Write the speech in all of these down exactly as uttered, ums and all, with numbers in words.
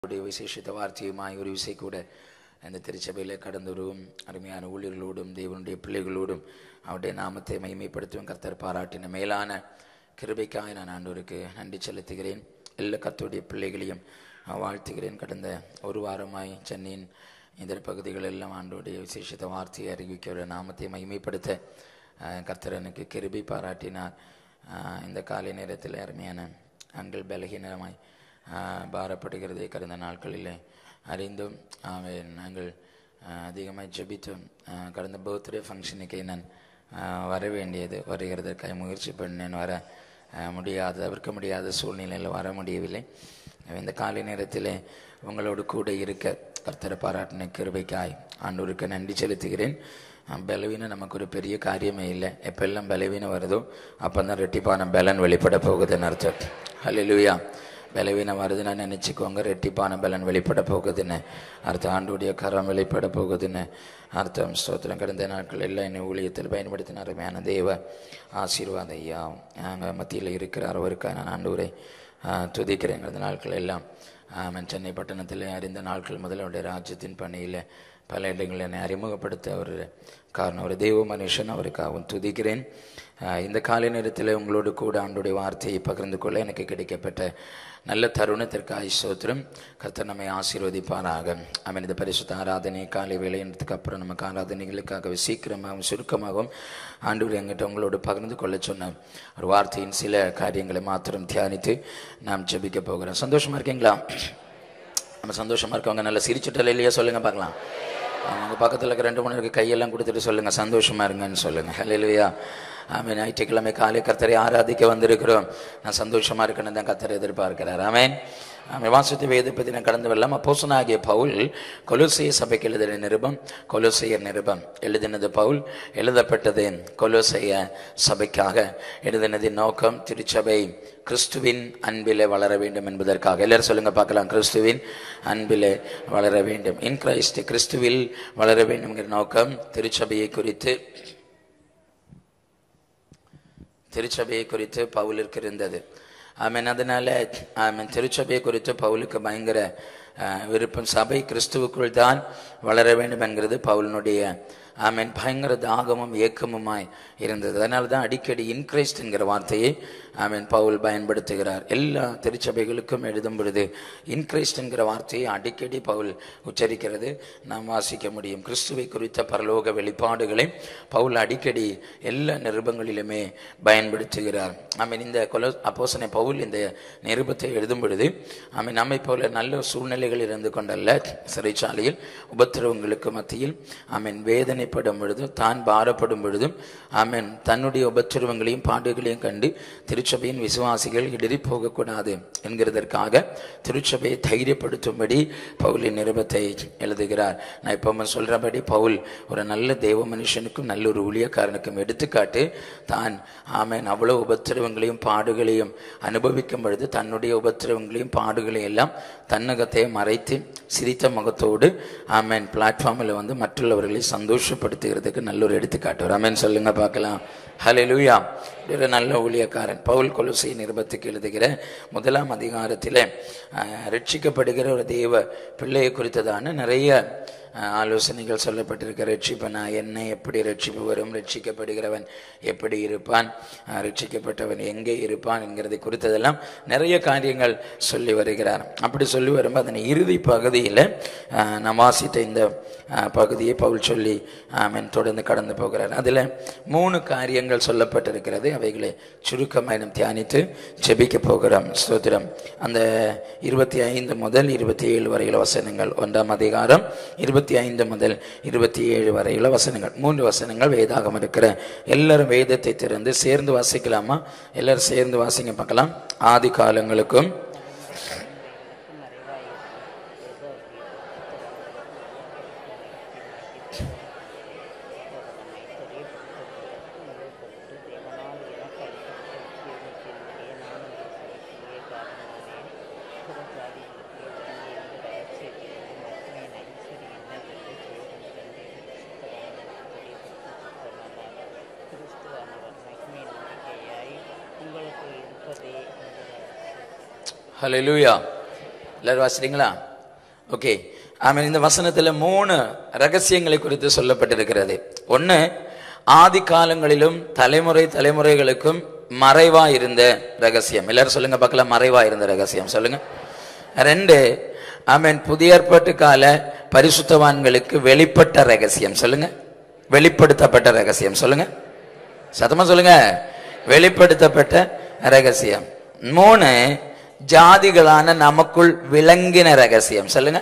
விசேஷித்த வார்த்தையுமாய் ஒரு விசை கூட அந்த திருச்சபையில் கடந்தொரும் அருமையான ஊழியர்களோடும் தேவனுடைய பிள்ளைகளோடும் அவருடைய நாமத்தை மகிமைப்படுத்தும் கர்த்தர் பாராட்டின மேலான கிருபைக்காய் நான் ஆண்டவருக்கு நன்றி செலுத்துகிறேன். எல்லா கர்த்தருடைய பிள்ளைகளையும் வாழ்த்துகிறேன். கடந்த ஒரு வாரமாய் சென்னையின் இதர பகுதிகள் எல்லாம் ஆண்டோடைய விசேஷித்த வார்த்தையை அறிவிக்கிற நாமத்தை மகிமைப்படுத்த கர்த்தர் எனக்கு கிருபை பாராட்டினார். இந்த காலை நேரத்தில் அருமையான ஆண்கள் பலகீனமாய் பாரப்படுகிறதை கடந்த நாட்களில் அறிந்தும் நாங்கள் அதிகமாக ஜெபித்தோம். கடந்த பர்த்டே ஃபங்க்ஷனுக்கு நான் வர வேண்டியது வருகிறதற்காக முயற்சி பண்ணேன். வர முடியாத தவிர்க்க முடியாத சூழ்நிலையில் வர முடியவில்லை. இந்த காலை நேரத்தில் உங்களோடு கூட இருக்க கர்த்தரை பாராட்டின கிருபைக்காய் ஆண்டவருக்கு நன்றி செலுத்துகிறேன். பலவீனம் நமக்கு ஒரு பெரிய காரியமே இல்லை. எப்பெல்லாம் பலவீனம் வருதோ அப்போ தான் ரெட்டிப்பான பலன் வெளிப்பட போகுதுன்னு அர்த்தம். ஹல்லேலூயா. பலவீனம் வருதுன்னு நினச்சிக்கோங்க, ரெட்டிப்பான பலன் வெளிப்பட போகுதுன்னு அர்த்தம். ஆண்டுடைய கரம் வெளிப்பட போகுதுன்னு அர்த்தம். ஸ்தோத்திரம். கடந்த நாட்கள் எல்லாம் என்னை ஊழியத்தில் பயன்படுத்தின அருமையான தேவ ஆசீர்வாத ஐயா நாங்கள் மத்தியில் இருக்கிறார். அவருக்காக நான் ஆண்டவரை துதிக்கிறேன். கடந்த நாட்கள் எல்லாம் சென்னை பட்டணத்தில் அறிந்த நாட்கள் முதல் அவருடைய ராஜ்யத்தின் பணியில் பல இடங்களில் என்னை அறிமுகப்படுத்த அவர் காரணம். ஒரு தெய்வ மனுஷன், அவருக்காகவும் துதிக்கிறேன். இந்த காலை நேரத்தில் உங்களோடு கூட ஆண்டுடைய வார்த்தையை பகிர்ந்து கொள்ள எனக்கு கிடைக்கப்பட்ட நல்ல தருணத்திற்கு ஸ்தோத்திரம். கர்த்தர் நம்மை ஆசீர்வதிப்பாராக. ஆமென். இந்த பரிசுத்த ஆராதனை காலை வேலையினத்துக்கு அப்புறம் நமக்கு ஆராதனைகளுக்காகவே சீக்கிரமாகவும் சுருக்கமாகவும் ஆண்டவர் எங்கிட்ட உங்களோடு பகிர்ந்து கொள்ள சொன்ன ஒரு வார்த்தையின் சில காரியங்களை மாத்திரம் தியானித்து நாம் ஜெபிக்க போகிறோம். சந்தோஷமா இருக்கீங்களா? நம்ம சந்தோஷமா இருக்கவங்க நல்லா சிரிச்சுட்டல இல்லையா சொல்லுங்க பார்க்கலாம். அவங்க பக்கத்தில் இருக்க ரெண்டு மூணு பேருக்கு கையெல்லாம் கொடுத்துட்டு சொல்லுங்கள் சந்தோஷமாக இருங்கன்னு சொல்லுங்கள். ஹல்லேலூயா. ஆமேன். ஞாயிற்றுக்கிழமை காலை கர்த்தரை ஆராதிக்க வந்திருக்கிறோம். நான் சந்தோஷமாக இருக்கணும்னு தான் கர்த்தரை எதிர்பார்க்கிறார். ஆமேன். ஆமாம். வாசித்த வேத பற்றி நான் கடந்து வரலாம். அப்போஸ்தலனாகிய பவுல் கொலோசைய சபைக்கு எழுதின நிருபம், கொலோசையர் நிருபம் எழுதினது பவுல், எழுதப்பட்டது கொலோசைய சபைக்காக. எழுதினதின் நோக்கம் திருச்சபை கிறிஸ்துவின் அன்பிலே வளர வேண்டும் என்பதற்காக. எல்லாரும் சொல்லுங்க பார்க்கலாம். கிறிஸ்துவின் அன்பிலே வளர வேண்டும். இன் கிரைஸ்ட், கிறிஸ்துவில் வளர வேண்டும் என்கிற நோக்கம் திருச்சபையை குறித்து திருச்சபையை குறித்து பவுலுக்கு இருந்தது. ஆமீன். அதனால ஆமீன் திருச்சபையை குறித்து பவுலுக்கு பயங்கர விருப்பம். சபை கிறிஸ்துவுக்குள் தான் வளர வேண்டும் என்கிறது பவுலினுடைய ஆமீன் பயங்கர தாகமும் ஏக்கமுமாய் இருந்தது. அதனால தான் அடிக்கடி இன்கிரைஸ்ட் என்கிற வார்த்தையை ஆமீன் பவுல் பயன்படுத்துகிறார். எல்லா திருச்சபைகளுக்கும் எழுதும் பொழுது இன்கிரைஸ்ட் என்கிற வார்த்தையை அடிக்கடி பவுல் உச்சரிக்கிறது நாம் வாசிக்க முடியும். கிறிஸ்துவை குறித்த பரலோக வெளிப்பாடுகளை பவுல் அடிக்கடி எல்லா நிருபங்களிலுமே பயன்படுத்துகிறார். ஆமீன். இந்த கொலோ அப்போஸ்தலனாகிய பவுல் இந்த நிருபத்தை எழுதும் பொழுது ஆமீன் நம்மை போல நல்ல சூழ்நிலைகள் இருந்து கொண்டல்ல, சிறைச்சாலையில் உபத்திரவங்களுக்கு மத்தியில் ஆமீன் வேதனைப்படும் பொழுதும் தான் பாரப்படும் பொழுதும் ஆமீன் தன்னுடைய உபத்திரவங்களையும் பாடுகளையும் கண்டு திருச்சபையின் விசுவாசிகள் இடறி போகக்கூடாது என்கிறதற்காக திருச்சபையை தைரியப்படுத்தும்படி பவுலின் நிருபத்தை எழுதுகிறார். நான் இப்போ சொல்கிறபடி பவுல் ஒரு நல்ல தேவ மனுஷனுக்கும் நல்ல ஒரு ஊழியக்காரனுக்கும் எடுத்துக்காட்டு. தான் ஆமேன் அவ்வளோ உபத்திரவங்களையும் பாடுகளையும் அனுபவிக்கும் பொழுது தன்னுடைய உபத்திரவங்களையும் பாடுகளையும் எல்லாம் தன்னகத்தை மறைத்து சிரித்த முகத்தோடு ஆமேன் பிளாட்ஃபார்மில் வந்து மற்றவர்களை சந்தோஷப்படுத்துகிறதுக்கு நல்ல ஒரு எடுத்துக்காட்டு. ஆமேன் சொல்லுங்க பார்க்கலாம். ஹல்லேலூயா. ஒரு நல்ல ஊழியக்காரன் பவுல் கொலோசை நிருபத்துக்கு எழுதுகிற முதலாம் அதிகாரத்தில் ரட்சிக்கப்படுகிற ஒரு தேவ பிள்ளையை குறித்ததான நிறைய ஆலோசனைகள் சொல்லப்பட்டிருக்க. ரட்சிப்பனா என்ன, எப்படி ரட்சிப்பு வரும், ரட்சிக்கப்படுகிறவன் எப்படி இருப்பான், ரட்சிக்கப்பட்டவன் எங்கே இருப்பான் என்கிறதை குறித்ததெல்லாம் நிறைய காரியங்கள் சொல்லி வருகிறார். அப்படி சொல்லி வரும்போது அதன் இறுதி பகுதியில் நான் வாசித்த இந்த பகுதியை பவுல் சொல்லி ஆமீன் தொடர்ந்து கடந்து போகிறார். அதில் மூணு காரியங்கள் சொல்லப்பட்டிருக்கிறது. அவைகளை சுருக்கமாக நாம் தியானித்து ஜெபிக்க போகிறோம். ஸ்தோத்திரம். அந்த இருபத்தி ஐந்து முதல் இருபத்தி ஏழு வரையில வசனங்கள், ஒன்றாம் அதிகாரம் இருபத்தி ஐந்து முதல் இருபத்தி ஏழு வரையில வசனங்கள், மூன்று வசனங்கள் வேதாகம் இருக்கிற. எல்லாரும் வேதத்தை திறந்து சேர்ந்து வாசிக்கலாமா? எல்லாரும் சேர்ந்து வாசிங்க பார்க்கலாம். ஆதி காலங்களுக்கும் ஹல்லேலூயா. எல்லாரும் வாசிக்கிறீங்களா? ஓகே, ஆமென். இந்த வசனத்துல மூணு ரகசியங்களை குறித்து சொல்லப்பட்டிருக்கிறது. ஒன்னு, ஆதி காலங்களிலும் தலைமுறை தலைமுறைகளுக்கும் மறைவா இருந்த ரகசியம். எல்லாரும் சொல்லுங்க பார்க்கலாம், மறைவா இருந்த ரகசியம் சொல்லுங்க. ரெண்டு, ஆமென், புதிய ஏற்பாட்டு கால பரிசுத்தவான்களுக்கு வெளிப்பட்ட ரகசியம் சொல்லுங்க. வெளிப்படுத்தப்பட்ட ரகசியம் சொல்லுங்க. சத்தமா சொல்லுங்க, வெளிப்படுத்தப்பட்ட ரகசியம். மூணு, ஜாதிகளான நமக்குள் விளங்கின ரகசியம் சொல்லுங்க.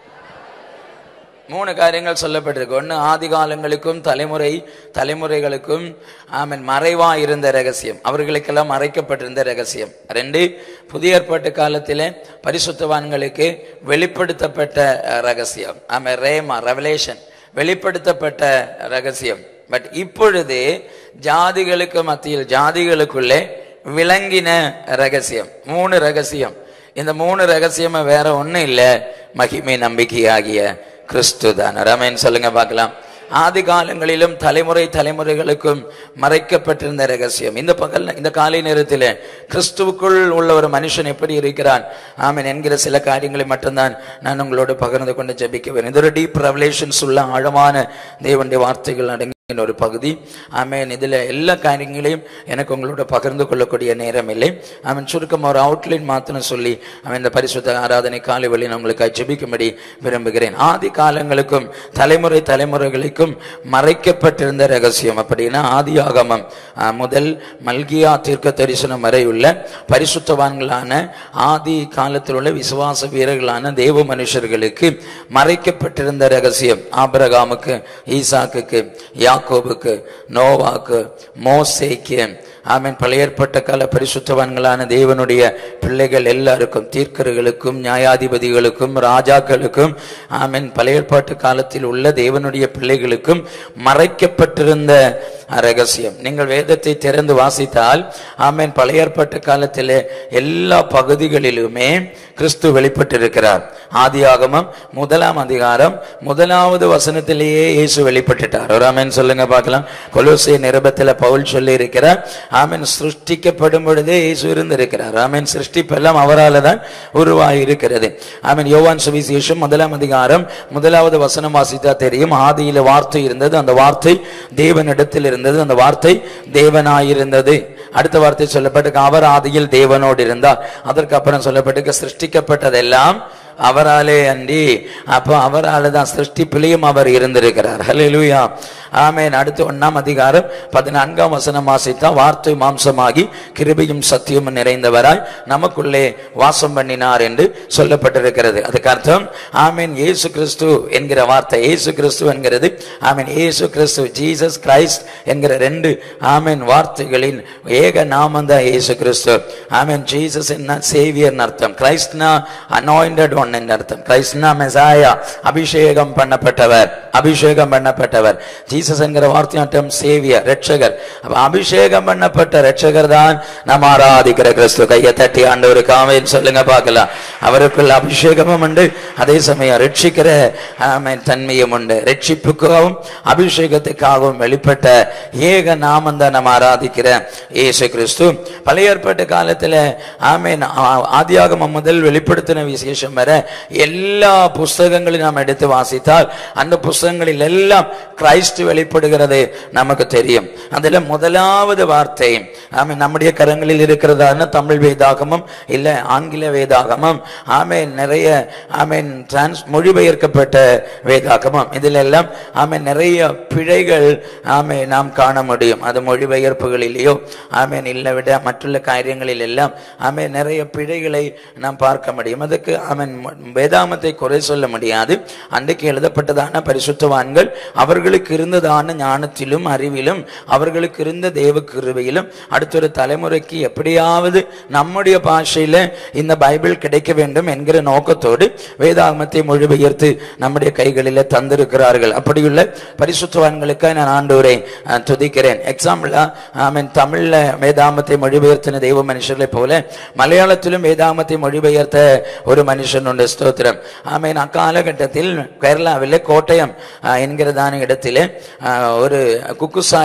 மூணு காரியங்கள் சொல்லப்பட்டிருக்கு. ஒன்னு, ஆதி காலங்களுக்கும் தலைமுறை தலைமுறைகளுக்கும் ஆமென் மறைவா இருந்த ரகசியம், அவர்களுக்கெல்லாம் மறைக்கப்பட்டிருந்த ரகசியம். ரெண்டு, புதிய ஏற்பாட்டு காலத்திலே பரிசுத்தவான்களுக்கு வெளிப்படுத்தப்பட்ட ரகசியம், ஆமென், ரேமா, ரெவலேஷன், வெளிப்படுத்தப்பட்ட ரகசியம். பட் இப்பொழுது ஜாதிகளுக்கு மத்தியில், ஜாதிகளுக்குள்ளே விளங்கின ரகசியம். மூணு ரகசியம். இந்த மூணு ரகசியம் வேற ஒண்ணு இல்ல, மகிமை நம்பிக்கையாகிய கிறிஸ்து தான். ஆமென் சொல்லுங்க பார்க்கலாம். ஆதி காலங்களிலும் தலைமுறை தலைமுறைகளுக்கும் மறைக்கப்பட்டிருந்த ரகசியம். இந்த பகல் இந்த காலை நேரத்தில் கிறிஸ்துவுக்குள் உள்ள ஒரு மனுஷன் எப்படி இருக்கிறான் ஆமென் என்கிற சில காரியங்களை மட்டும்தான் நான் உங்களோடு பகிர்ந்து கொண்டு ஜெபிக்குவேன். இது ஒரு டீப் ரெவலேஷன்ஸ் உள்ள ஆழமான தேவனுடைய வார்த்தைகள் அடங்கி ஒரு பகுதி. ஆமென். இதுல எல்லா காரியங்களையும் எனக்கு உங்களோட பகிர்ந்து கொள்ளக்கூடிய நேரம் இல்லை. ஆமென். சுருக்கம் ஒரு அவுட்லைன் மாத்திரம் சொல்லி அவன் இந்த பரிசுத்த ஆராதனை காலை வழி உங்களுக்கு ஜெபிக்கும்படி விரும்புகிறேன். ஆதி காலங்களுக்கும் தலைமுறை தலைமுறைகளுக்கும் மறைக்கப்பட்டிருந்த ரகசியம் அப்படின்னா, ஆதி ஆகமம் முதல் மல்கியா தீர்க்க தரிசனம் வரை உள்ள பரிசுத்தவான்களான ஆதி காலத்தில் உள்ள விசுவாச வீரர்களான தேவ மனுஷர்களுக்கு மறைக்கப்பட்டிருந்த ரகசியம். ஆபிரகாமுக்கு, ஈசாக்குக்கு, யாக்கோபுக்கு, நோவாக்கு, மோசேக்கு, ஆமென், பழைய ஏற்பட்ட கால பரிசுத்தவான்களான தேவனுடைய பிள்ளைகள் எல்லாருக்கும், தீர்க்கர்களுக்கும், நியாயாதிபதிகளுக்கும், ராஜாக்களுக்கும், ஆமென், பழைய ஏற்பாட்டு காலத்தில் உள்ள தேவனுடைய பிள்ளைகளுக்கும் மறைக்கப்பட்டிருந்த ரகசியம். நீங்கள் வேதத்தை திறந்து வாசித்தால் ஆமென், பழைய ஏற்பாட்டு காலத்தில் எல்லா பகுதிகளிலுமே கிறிஸ்து வெளிப்பட்டிருக்கிறார். ஆதி ஆகமம் முதலாம் அதிகாரம் முதலாவது வசனத்திலேயே இயேசு வெளிப்பட்டுட்டார். ஒரு ஆமென் சொல்லுங்க பார்க்கலாம். கொலோசை நிருபத்தில் பவுல் சொல்லி இருக்கிறார், ஆமென், சிருஷ்டிக்கப்படும் பொழுதே இயேசு இருந்திருக்கிறார். ஆமென், சிருஷ்டிப்பெல்லாம் அவரால் தான் உருவாகி இருக்கிறது. ஆமென். யோவான் சுவிசேஷம் முதலாம் அதிகாரம் முதலாவது வசனம் வாசித்தா தெரியும். ஆதியில வார்த்தை இருந்தது, அந்த வார்த்தை தேவனிடத்தில் இருந்தது, அந்த வார்த்தை தேவனாயிருந்தது. அடுத்த வார்த்தை சொல்லப்பட்டு அவர் ஆதியில் தேவனோடு இருந்தார். அதற்கு அப்புறம் சொல்லப்பட்டு சிருஷ்டிக்கப்பட்டதெல்லாம் அவராலே அன்றி, அப்போ அவரால் தான் சிருஷ்டிப்பிலையும் அவர் இருந்திருக்கிறார். ஹல்லேலூயா, ஆமென். அடுத்து ஒன்னாம் அதிகாரம் பதினான்காம் வசனம் வாசித்தா, வார்த்தை மாம்சமாகி கிருபையும் சத்தியமும் நிறைந்தவராய் நமக்குள்ளே வாசம் பண்ணினார் என்று சொல்லப்பட்டிருக்கிறது. அதுக்கு அர்த்தம் ஆமென், இயேசு கிறிஸ்து என்கிற வார்த்தை, இயேசு கிறிஸ்து என்கிறது ஆமென், இயேசு கிறிஸ்து, ஜீசஸ் கிரைஸ்ட் என்கிற ரெண்டு ஆமென் வார்த்தைகளின் ஏக நாமம் தான் இயேசு கிறிஸ்து. ஆமென். ஜீசஸ் என்ன சேவியர் அர்த்தம், கிரைஸ்ட்னா அனாயிண்டட் ஒன் என்ற அர்த்தம், கிரைஸ்ட்னா மெசாயா, அபிஷேகம் பண்ணப்பட்டவர், அபிஷேகம் பண்ணப்பட்டவர். ஜீசஸ் என்கிற வார்த்தையாட்டம் சேவியர், ரட்சகர். அபிஷேகம் பண்ணப்பட்ட ரட்சகர் தான் நாம் ஆராதிக்கிற கிறிஸ்து. கையை தட்டி ஆண்டவருக்கு ஆமென் சொல்லுங்க பார்க்கலாம். அவருக்குள்ள அபிஷேகமும் உண்டு, அதே சமயம் ரட்சிக்கிற ஆமென் தன்மையும் உண்டு. ரட்சிப்புக்காகவும் அபிஷேகத்துக்காகவும் வெளிப்பட்ட ஏக நாமம் தான் நாம் ஆராதிக்கிற இயேசு கிறிஸ்து. பழைய ஏற்பாட்டு காலத்துல ஆமென், ஆதியாகமம் முதல் வெளிப்படுத்தின விசேஷம் வர எல்லா புஸ்தகங்களையும் நாம் எடுத்து வாசித்தால் அந்த புஸ்தகங்களில் எல்லாம் கிறிஸ்து வெளிப்படுகிறது நமக்கு தெரியும். அதுல முதலாவது வார்த்தை ஆமென் நம்முடைய கரங்களில் இருக்கிறதான தமிழ் வேதாகமம் இல்ல ஆங்கில வேதாகமம், ஆமென், நிறைய ஆமென் டிரான்ஸ் மொழிபெயர்க்கப்பட்ட வேதாகமம், இதுல எல்லாம் ஆமென் நிறைய பிழைகள் ஆமென் நாம் காண முடியும். அது மொழிபெயர்ப்புகளிலேயோ ஆமென் இல்லை விட மற்றுள்ள காரியங்களில் எல்லாம் ஆமென் நிறைய பிழைகளை நாம் பார்க்க முடியும். அதுக்கு ஆமென் வேதாகமத்தை குறை சொல்ல முடியாது. அன்றைக்கு எழுதப்பட்டதான பரிசுத்தவான்கள் அவர்களுக்கு இருந்ததான ஞானத்திலும் அறிவிலும் அவர்களுக்கு இருந்த தேவ கிருபையிலும் அடுத்த ஒரு தலைமுறைக்கு எப்படியாவது நம்முடைய பாஷையில இந்த பைபிள் கிடைக்க வேண்டும் என்கிற நோக்கத்தோடு வேதாகமத்தை மொழிபெயர்த்து நம்முடைய கைகளில தந்திருக்கிறார்கள். அப்படியுள்ள பரிசுத்தவான்களுக்காக நான் ஆண்டவரை துதிக்கிறேன். எக்ஸாம்பிளா ஆமென் தமிழ்ல வேதாகமத்தை மொழிபெயர்த்தின தெய்வ மனுஷர்களை போல மலையாளத்திலும் வேதாகமத்தை மொழிபெயர்த்த ஒரு மனுஷன் உண்டு. ஸ்தோத்திரம். ஆமென். அக்காலகட்டத்தில் கேரளாவில் கோட்டயம் என்கிறதான இடத்திலே ஒரு குக்கு சாஹிப்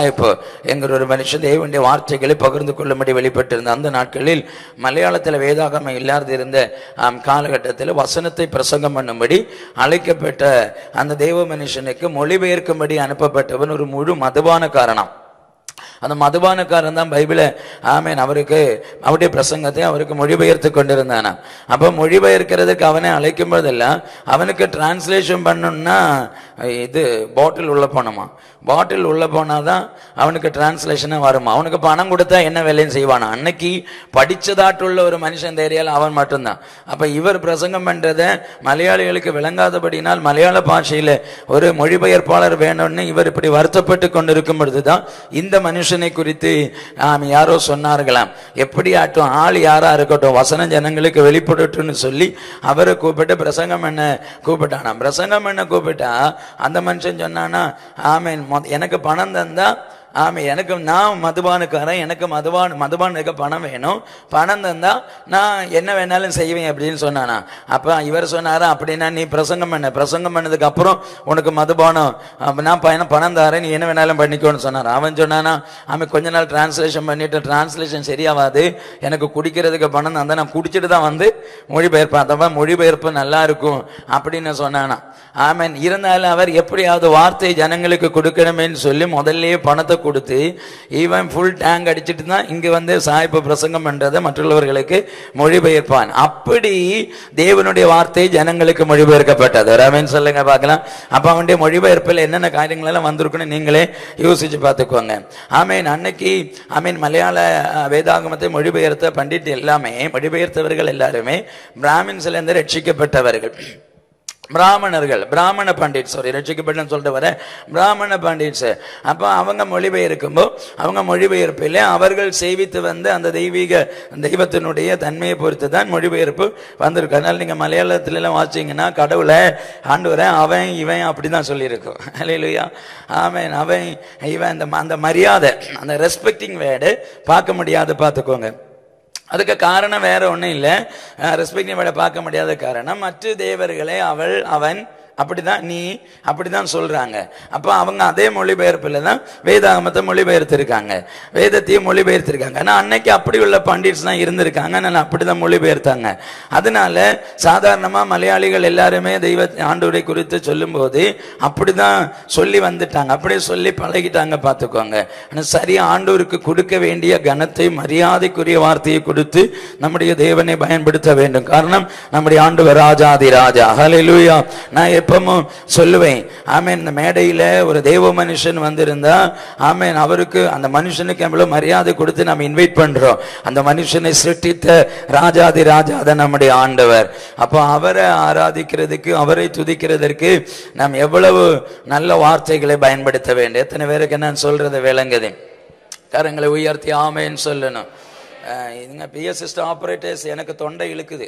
என்கிற ஒரு மனுஷன் தேவனுடைய வார்த்தைகளை பகிர்ந்து கொள்ளும்படி வெளிப்பட்டிருந்த அந்த நாட்களில் மலையாளத்தில் வேதாகமம் இல்லாத இருந்த காலகட்டத்தில் வசனத்தை பிரசங்கம் பண்ணும்படி அழைக்கப்பட்ட அந்த தேவ மனுஷனுக்கு மொழிபெயர்க்கும்படி அனுப்பப்பட்டவன் ஒரு முழு மதுபான காரணம். அந்த மதுபானக்காரன் தான் பைபிளை ஆமேன் அவருக்கு அவருடைய பிரசங்கத்தை அவருக்கு மொழிபெயர்த்து கொண்டிருந்தானா. அப்போ மொழிபெயர்க்கிறதுக்கு அவனை அழைக்கும் போதெல்லாம் அவனுக்கு டிரான்ஸ்லேஷன் பண்ணணும்னா இது பாட்டில் உள்ள போனோமா, பாட்டில் உள்ள போனாதான் அவனுக்கு டிரான்ஸ்லேஷனே வருமா. அவனுக்கு பணம் கொடுத்தா என்ன வேலையும் செய்வானா. அன்னைக்கு படிச்சதாட்டுள்ள ஒரு மனுஷன் இந்த ஏரியாவில் அவன் மட்டும்தான். அப்ப இவர் பிரசங்கம் பண்றதை மலையாளிகளுக்கு விளங்காதபடினால் மலையாள பாஷையில ஒரு மொழிபெயர்ப்பாளர் வேணும்னு இவர் இப்படி வருத்தப்பட்டு கொண்டிருக்கும் பொழுதுதான் இந்த மனுஷனை குறித்து ஆம் யாரோ சொன்னார்களாம். எப்படி ஆட்டும் ஆள் யாரா இருக்கட்டும் வசன ஜனங்களுக்கு வெளிப்படட்டும்னு சொல்லி அவரை கூப்பிட்டு பிரசங்கம் பண்ண கூப்பிட்டானா. பிரசங்கம் பண்ண கூப்பிட்டா அந்த மனுஷன் சொன்னானா, ஆமேன் எனக்கு பணம் தந்தா ஆமே எனக்கு நான் மதுபானுக்காரன், எனக்கு மதுபான் மதுபானுக்கு பணம் வேணும், பணம் தந்தா நான் என்ன வேணாலும் செய்வேன் அப்படின்னு சொன்னானா. அப்ப இவர் சொன்னாரா, அப்படின்னா நீ பிரசங்கம் பண்ண, பிரசங்கம் பண்ணதுக்கு அப்புறம் உனக்கு மதுபானம் நான் பணம் பணம் தாரேன், நீ என்ன வேணாலும் பண்ணிக்கோன்னு சொன்னார். அவன் சொன்னானா, அவன் கொஞ்ச நாள் டிரான்ஸ்லேஷன் பண்ணிட்டு டிரான்ஸ்லேஷன் சரியாவாது, எனக்கு குடிக்கிறதுக்கு பணம் தந்தா நான் குடிச்சிட்டு தான் வந்து மொழிபெயர்ப்பேன், அதான் மொழிபெயர்ப்பு நல்லா இருக்கும் அப்படின்னு சொன்னானா. ஆமேன். இருந்தாலும் அவர் எப்படியாவது வார்த்தை ஜனங்களுக்கு கொடுக்கணுமேன்னு சொல்லி முதல்லயே பணத்தை கொடுத்து இவன் ஃபுல் டேங்க் அடிச்சுட்டு தான் இங்க வந்து சாய்ப்பு பிரசங்கம் பண்றதை மற்றவர்களுக்கு மொழிபெயர்ப்பான். அப்படி தேவனுடைய வார்த்தை ஜனங்களுக்கு மொழிபெயர்க்கப்பட்டது. ஆமென் சொல்லுங்க பார்க்கலாம். அப்ப அவனுடைய மொழிபெயர்ப்பில் என்னென்ன காரியங்கள் எல்லாம் வந்திருக்குன்னு நீங்களே யோசிச்சு பார்த்துக்கோங்க. ஆமேன். அன்னைக்கு ஆமேன் மலையாள வேதாகமத்தை மொழிபெயர்த்த பண்டிட் எல்லாமே மொழிபெயர்த்தவர்கள் எல்லாருமே பிராமின்ஸ்ல இருந்து ரட்சிக்கப்பட்டவர்கள், பிராமணர்கள், பிராமண பண்டிட் சாரி ரட்சிக்கப்பட்டன்னு சொல்லிட்டு வர பிராமண பண்டிட்ஸ். அப்போ அவங்க மொழிபெயர்க்கும்போ அவங்க மொழிபெயர்ப்பில் அவர்கள் சேவித்து வந்து அந்த தெய்வீக தெய்வத்தினுடைய தன்மையை பொறுத்து தான் மொழிபெயர்ப்பு வந்திருக்கு. அதனால நீங்க மலையாளத்துல எல்லாம் வாசிங்கன்னா கடவுளை ஆண்டவரை அவன் இவன் அப்படிதான் சொல்லியிருக்கும். அல்லேலூயா. ஆமென். அவன் இவன் அந்த அந்த மரியாதை அந்த ரெஸ்பெக்டிங் வேர்டு பார்க்க முடியாது, பார்த்துக்கோங்க. அதுக்கு காரணம் வேற ஒன்றும் இல்லை. ரெஸ்பெக்டிங் வேர்டை பார்க்க முடியாத காரணம் மற்ற தேவர்களை அவள் அவன் அப்படிதான் நீ அப்படிதான் சொல்றாங்க. அப்ப அவங்க அதே மொழிபெயர்ப்புல தான் வேதாகமத்தை மொழிபெயர்த்திருக்காங்க, வேதத்தையும் மொழிபெயர்த்திருக்காங்க. ஆனா அன்னைக்கு அப்படி உள்ள பண்டிட்ஸ் தான் இருந்திருக்காங்க, நான் அப்படிதான் மொழிபெயர்த்தாங்க. அதனால சாதாரணமா மலையாளிகள் எல்லாருமே தெய்வ ஆண்டவரை குறித்து சொல்லும் போது அப்படிதான் சொல்லி வந்துட்டாங்க, அப்படியே சொல்லி பழகிட்டாங்க, பார்த்துக்கோங்க. ஆனா சரி ஆண்டவருக்கு கொடுக்க வேண்டிய கனத்தை மரியாதைக்குரிய வார்த்தையை கொடுத்து நம்முடைய தேவனை பயன்படுத்த வேண்டும். காரணம் நம்முடைய ஆண்டவர் ராஜாதி ராஜா. ஹல்லேலூயா. நான் எப்பவும் சொல்லுவேன், ஆமேன், இந்த மேடையில ஒரு தேவ மனுஷன் வந்திருந்தா ஆமேன் அவருக்கு அந்த மனுஷனுக்கு எவ்வளவு மரியாதை கொடுத்து நம்ம இன்வைட் பண்றோம். அந்த மனுஷனை சிருஷ்டித்த ராஜாதி ராஜாத நம்முடைய ஆண்டவர். அப்போ அவரை ஆராதிக்கிறதுக்கு அவரை துதிக்கிறதற்கு நாம் எவ்வளவு நல்ல வார்த்தைகளை பயன்படுத்த வேண்டும். எத்தனை பேருக்கு நான் சொல்றது விளங்குது? கரங்களை உயர்த்தி ஆமேன்னு சொல்லணும். இதுங்க பிஎஸ் சிஸ்டம் ஆபரேட்டர்ஸ் எனக்கு தொண்டை இழுக்குது,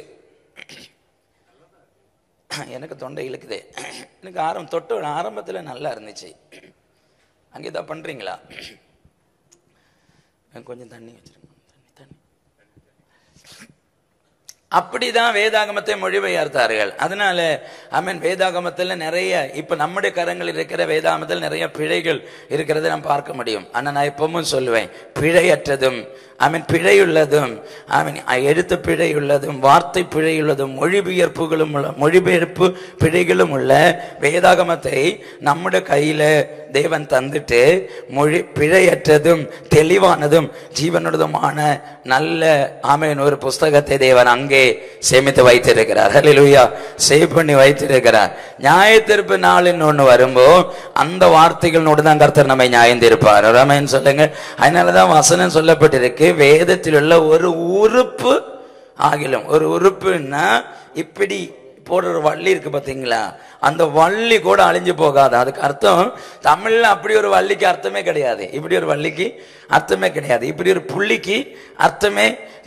எனக்கு தொண்டை இழுக்குது. எனக்கு ஆரம்ப தொட்டு ஆரம்பத்தில் நல்லா இருந்துச்சு. அங்கே தான் பண்றீங்களா? கொஞ்சம் தண்ணி வச்சிருங்க, தண்ணி தண்ணி. அப்படிதான் வேதாகமத்தை மொழிபெயர்த்தார்கள். அதனால ஆமென் வேதாகமத்தில் நிறைய இப்ப நம்முடைய கரங்களில் இருக்கிற வேதாகமத்தில் நிறைய பிழைகள் இருக்கிறத நாம் பார்க்க முடியும். ஆனா நான் எப்பவும் சொல்லுவேன், பிழையற்றதும் ஆமீன் பிழையுள்ளதும் ஆமீன் எழுத்து பிழையுள்ளதும் வார்த்தை பிழையுள்ளதும் மொழிபெயர்ப்புகளும் உள்ள மொழிபெயர்ப்பு பிழைகளும் உள்ள வேதாகமத்தை நம்முடைய கையில தேவன் தந்துட்டு மொழி பிழையற்றதும் தெளிவானதும் ஜீவனுடதுமான நல்ல ஆமீன் ஒரு புஸ்தகத்தை தேவன் அங்கே சேமித்து வைத்திருக்கிறார். ஹல்லேலூயா. சேவ் பண்ணி வைத்திருக்கிறார். நியாயத்தீர்ப்பு நாளின் ஒண்ணு வரும்போ அந்த வார்த்தைகளோடு தான் கர்த்தர் நம்மை நியாயந்தீர்ப்பார். ஆமென் சொல்லுங்க. அதனாலதான் வசனம் சொல்லப்பட்டிருக்கு, வேதத்தில் உள்ள ஒரு உறுப்பு ஆகிலும், ஒரு உறுப்புன்னா இப்படி போடுற ஒரு வள்ளி இருக்கு பாத்தீங்களா, அந்த வள்ளி கூட அழிஞ்சு போகாது. அதுக்கு அர்த்தம் தமிழ்ல அப்படி ஒரு வள்ளிக்கு அர்த்தமே கிடையாது, இப்படி ஒரு வள்ளிக்கு அர்த்தமே கிடையாது, இப்படி ஒரு புள்ளிக்கு அர்த்தமே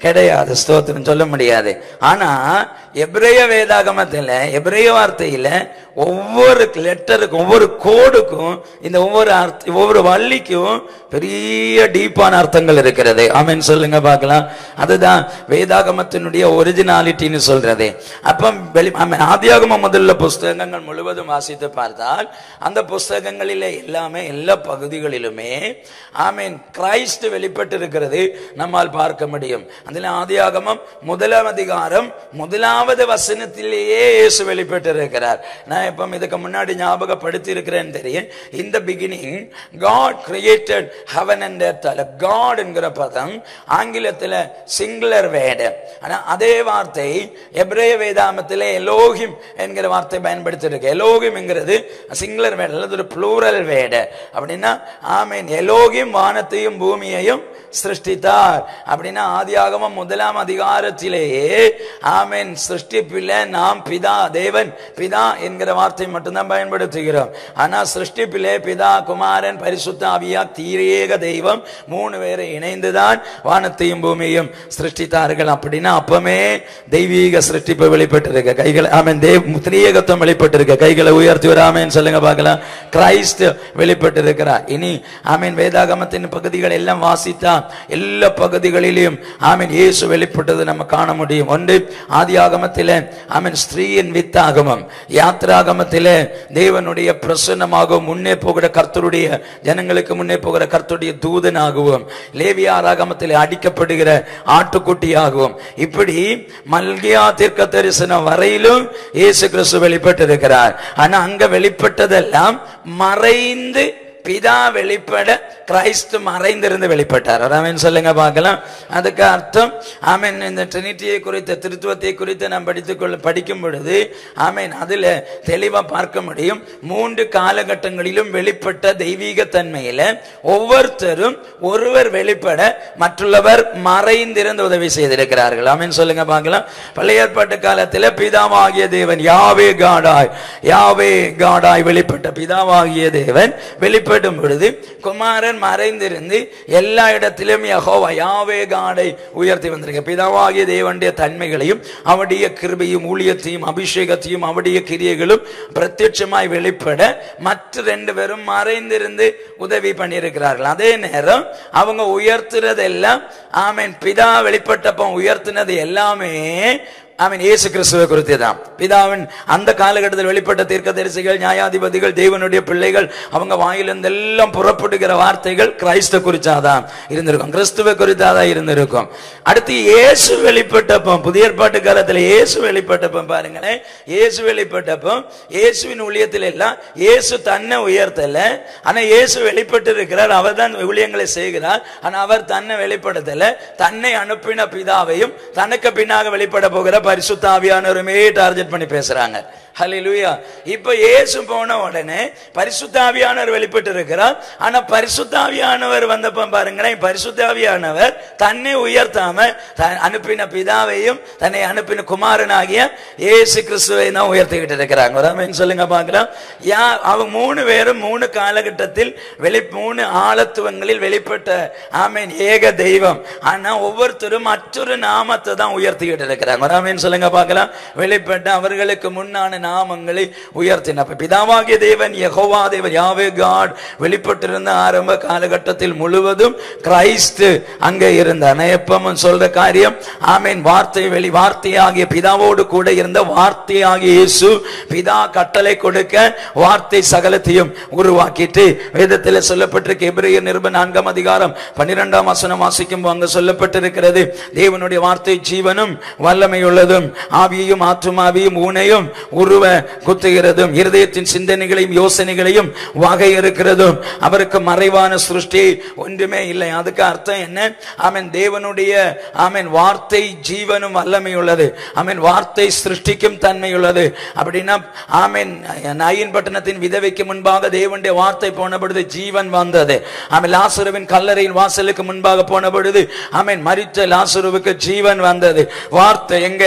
கிடையாது. ஸ்தோத்திரம் சொல்ல முடியாது. ஆனா எபிரேய வேதாகமத்தில் எபிரேய வார்த்தையில ஒவ்வொரு லெட்டருக்கும் ஒவ்வொரு கோடுக்கும் இந்த ஒவ்வொரு அர்த்த ஒவ்வொரு வள்ளிக்கும் பெரிய டீப்பான அர்த்தங்கள் இருக்கிறது. ஆமென் சொல்லுங்க பார்க்கலாம். அதுதான் வேதாகமத்தினுடைய ஒரிஜினாலிட்டின்னு சொல்றது. அப்ப ஆதியாகமம் முதல்ல புஸ்தகங்கள் முழுவதும் வாசித்து பார்த்தால் அந்த புஸ்தகங்களிலே எல்லாமே எல்லா பகுதிகளிலுமே ஆமென் கிறிஸ்து வெளிப்பட்டு இருக்கிறது நம்மால் பார்க்க முடியும். அதில் ஆதியாகமம் முதலாம் அதிகாரம் முதலாவது வசனத்திலேயே இயேசு வெளிப்பட்டு இருக்கிறார். நான் இப்ப இதுக்கு முன்னாடி ஞாபகப்படுத்தி இருக்கிறேன் தெரியும். இந்த beginning God created heaven and earth. God என்கிற பதம் ஆங்கிலத்தில் சிங்குலர் வேர்டு. ஆனா அதே வார்த்தை எபிரேய வேதாகமத்திலே எலோகிம் என்கிற வார்த்தை பயன்படுத்தி இருக்கு. எலோகிம் என்கிறது சிங்குலர் வேர்டு அல்லது ஒரு ப்ளூரல் வேர்டு. அப்படின்னா ஆமென் எலோகிம் வானத்தையும் பூமியையும் சிருஷ்டித்தார். அப்படின்னா ஆதியாகமம் முதலாம் அதிகாரத்திலேயே ஆமென் சிருஷ்டிப்பில நாம் பிதா தேவன் பிதா என்கிற வார்த்தை மட்டும்தான் பயன்படுத்துகிறோம். ஆனா சிருஷ்டிப்பிலே பிதா குமாரன் பரிசுத்த ஆவியா தீரேக தெய்வம் மூணு பேரை இணைந்துதான் வானத்தையும் பூமியையும் சிருஷ்டித்தார்கள். அப்படின்னா அப்பமே தெய்வீக சிருஷ்டிப்பு வெளிப்பட்டு இருக்க கைகளை ஆமென் தேவ் திரியேகத்துவம் வெளிப்பட்டு இருக்க கைகளை உயர்த்தி ஒரு ஆமென் சொல்லுங்க பார்க்கலாம். கிறிஸ்து வெளிப்பட்டு இருக்கிறார். இனி ஆமென் வேதாகமத்தின் பகுதிகள் எல்லாம் வாசித்தா எல்லா பகுதிகளிலும் ஆமென் இயேசு வெளிப்பட்டது நம்ம காண முடியும். ஒன்று ஆதியாகமத்திலே ஆமென் ஸ்திரீயின் வித்தாகமம், யாத்ராகமத்திலே தேவனுடைய பிரசன்னமாகவும் முன்னே போகிற கர்த்தருடைய ஜனங்களுக்கு முன்னே போகிற கர்த்தருடைய தூதனாகவும், லேவியாராகமத்திலே அடிக்கப்படுகிற ஆட்டுக்குட்டியாகவும், இப்படி மல்கியா தீர்க்க தரிசனம் வரையிலும் இயேசு கிறிஸ்து வெளிப்பட்டு இருக்கிறார். ஆனா அங்க வெளிப்பட்டதெல்லாம் மறைந்து பிதா வெளிப்பட கிறிஸ்து மறைந்திருந்து வெளிப்பட்டார். ஆமென் சொல்லுங்க பார்க்கலாம். அதுக்கு அர்த்தம் ஆமென் இந்த ட்ரினிட்டியை குறித்த திருத்துவத்தை குறித்து நாம் படித்துக்கொள்ள படிக்கும் பொழுது ஆமென் அதுல தெளிவா பார்க்க முடியும். மூன்று காலகட்டங்களிலும் வெளிப்பட்ட தெய்வீக தன்மையில ஒவ்வொருத்தரும் ஒருவர் வெளிப்பட மற்றவர் மறைந்திருந்து உதவி செய்திருக்கிறார்கள். ஆமென் சொல்லுங்க பார்க்கலாம். பழைய ஏற்பாட்டு காலத்தில் பிதாவாகிய தேவன் யாவே காடாய் யாவே காடாய் வெளிப்பட்ட பிதாவாகிய தேவன் வெளிப்படும் பொழுது குமாரன் மறைந்திருந்து எல்லா இடத்திலும் யெகோவா யாவே காடை உயர்த்தி வந்திருக்க பிதாவாகிய தேவனுடைய தன்மைகளையும் அவருடைய கிருபையும் ஊழியத்தையும் அபிஷேகத்தையும் அவருடைய கிரியைகளும் பிரத்யட்சமாய் வெளிப்பட மற்ற ரெண்டு பேரும் மறைந்திருந்து உதவி பண்ணியிருக்கிறார்கள். அதே நேரம் அவங்க உயர்த்துறதெல்லாம் ஆமென் பிதா வெளிப்பட்டப்போ உயர்த்தினது எல்லாமே ஆமென் இயேசு கிறிஸ்துவை குறித்து தான். பிதாவின் அந்த காலகட்டத்தில் வெளிப்பட்ட தீர்க்கதரிசிகள், நியாயாதிபதிகள், தேவனுடைய பிள்ளைகள் அவங்க வாயிலிருந்து எல்லாம் புறப்படுகிற வார்த்தைகள் கிறிஸ்து குறிச்சாதான் இருந்திருக்கும், கிறிஸ்துவை குறித்தாதான் இருந்திருக்கும். அடுத்து இயேசு வெளிப்பட்டப்போ புதிய ஏற்பாட்டு காலத்தில் இயேசு வெளிப்பட்டப்போ பாருங்களேன், இயேசு வெளிப்பட்டப்போ இயேசுவின் ஊழியத்தில் எல்லாம் இயேசு தன்னை உயர்த்தல, ஆனா இயேசு வெளிப்பட்டு இருக்கிறார். அவர் தான் ஊழியங்களை செய்கிறார். ஆனா அவர் தன்னை வெளிப்படுத்தல, தன்னை அனுப்பின பிதாவையும் தனக்கு பின்னாக வெளிப்பட போகிற பரிசுத்த ஆவியானவருமே டார்கெட் பண்ணி பேசுறாங்க. ஹல்லேலூயா. இப்ப இயேசு போன உடனே பரிசுத்த ஆவியானவர் வெளிப்பட்டு இருக்கிறார். ஆனா பரிசுத்த ஆவியானவர் வந்தப்ப பாருங்களேன், பரிசுத்த ஆவியானவர் தன்னை உயர்த்தாம அனுப்பின பிதாவையும் தன்னை அனுப்பின குமாரனாகிய இயேசு கிறிஸ்துவை தான் உயர்த்திக்கிட்டு இருக்கிறாங்க. ஆமென் சொல்லுங்க பார்க்கலாம். யா அவங்க மூணு பேரும் மூணு காலகட்டத்தில் வெளி மூணு ஆளத்துவங்களில் வெளிப்பட்ட ஆமென் ஏக தெய்வம். ஆனா ஒவ்வொருத்தரும் மற்றொரு நாமத்தை தான் உயர்த்திக்கிட்டு இருக்கிறாங்க. ஆமென் சொல்லுங்க பார்க்கலாம். வெளிப்பட்ட அவர்களுக்கு முன்னான நாமங்களை உயர்த்தின பிதாவாகிய தேவன் யெகோவா தேவன் யாவே காட் வெளிப்பட்டிருந்த ஆரம்ப காலகட்டத்தில் முழுவதும் கிறிஸ்து அங்கே இருந்தார். எப்பவும் சொல்ற காரியம் ஆமென் வார்த்தை வெளி வார்த்தையாகிய பிதாவோடு கூட இருந்த வார்த்தையாகிய இயேசு பிதா கட்டளை கொடுக்க வார்த்தை சகலத்தையும் உருவாக்கிட்டு வேதத்தில் சொல்லப்பட்டிருக்க எபிரேயர் நிருபம் நான்காம் அதிகாரம் பன்னிரெண்டாம் வசனம் வாசிக்கும் அங்க சொல்லப்பட்டிருக்கிறது, தேவனுடைய வார்த்தை ஜீவனும் வல்லமையுள்ளதும் ஆவியையும் ஆத்துமாவையும் ஊனையும் உருவ குத்துகிறதும் இருதயத்தின் சிந்தனைகளையும் யோசனைகளையும் வகை இருக்கிறதும் அவருக்கு மறைவான சிருஷ்டி ஒன்றுமே இல்லை. அதுக்கு அர்த்தம் என்ன? ஆமென் தேவனுடைய ஆமென் வார்த்தை ஜீவனும் வல்லமை உள்ளது. ஆமென் வார்த்தை சிருஷ்டிக்கும் தன்மை உள்ளது. அப்படின்னா ஆமென் நாயின் பட்டணத்தின் விதவைக்கு முன்பாக தேவனுடைய வார்த்தை போன பொழுது ஜீவன் வந்தது. ஆமென் லாசருவின் கல்லறையின் வாசலுக்கு முன்பாக போன பொழுது ஆமென் மரித்த லாசருவுக்கு ஜீவன் வந்தது. வார்த்தை எங்கே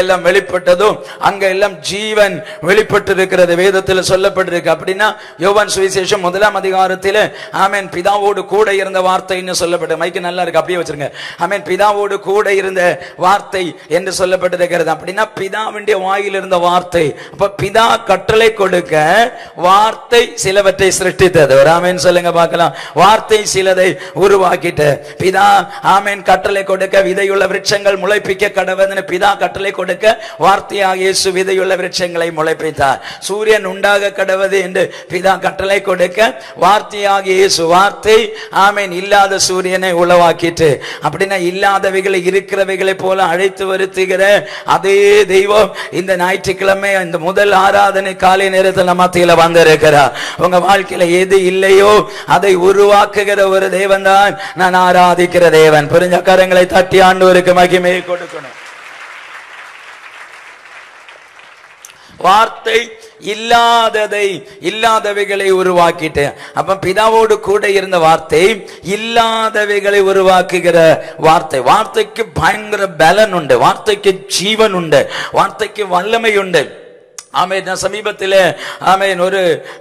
எங்கெல்லாம் வெளிப்பட்டதோ அங்க எல்லாம் ஜீவன் வெளிப்பட்டு இருக்கிறது வேதத்தில் சொல்லப்பட்டிருக்கு. அப்படின்னா யோவான் சுவிசேஷம் முதலாம் அதிகாரத்தில் ஆமென் பிதாவோடு கூட இருந்த வார்த்தைன்னு சொல்லப்பட்ட மைக்கு நல்லா இருக்கு அப்படியே வச்சிருங்க. ஆமென் பிதாவோடு கூட இருந்த வார்த்தை என்று சொல்லப்பட்டிருக்கிறது. அப்படின்னா பிதாவுடைய வாயில் இருந்த வார்த்தை. அப்ப பிதா கட்டளை கொடுக்க வார்த்தை சிலவற்றை சிருஷ்டித்தது. ஒரு ஆமென் சொல்லுங்க பார்க்கலாம். வார்த்தை சிலதை உருவாக்கிட்டு பிதா ஆமென் கட்டளை கொடுக்க விதையுள்ள விருட்சங்கள் முளைப்பிக்க கடவுள்னு பிதா கட்டளை கொடுக்க வார்த்தையாக இயேசு விதையுள்ள விருட்சங்களை முளைப்பித்தார். சூரியன் உண்டாக கடவுது என்று பிதா கட்டளை கொடுக்க வார்த்தையாக இயேசு வார்த்தை ஆமென் இல்லாத சூரியனை உளவாக்கிட்டு அப்படின்னா இல்லாதவைகளை இருக்கிறவைகளை போல அழைத்து வருத்துகிற அதே தெய்வம் இந்த ஞாயிற்றுக்கிழமை இந்த முதல் ஆராதனை காலை நேரத்தில் நம்ம மத்தியில வந்திருக்கிறார். உங்க வாழ்க்கையில எது இல்லையோ அதை உருவாக்குகிற ஒரு தேவன் தான் நான் ஆராதிக்கிற தேவன். புரிஞ்ச கரங்களை தட்டி ஆண்டவருக்கு மகிமையை கொடுக்கணும். வார்த்தை இல்லாததை இல்லாதவைகளை உருவாக்கிட்டு அப்ப பிதாவோடு கூட இருந்த வார்த்தை இல்லாதவைகளை உருவாக்குகிற வார்த்தை. வார்த்தைக்கு பயங்கர பலன் உண்டு, வார்த்தைக்கு ஜீவன் உண்டு, வார்த்தைக்கு வல்லமை உண்டு. ஆமென். நான் சமீபத்தில் ஆமென் ஒரு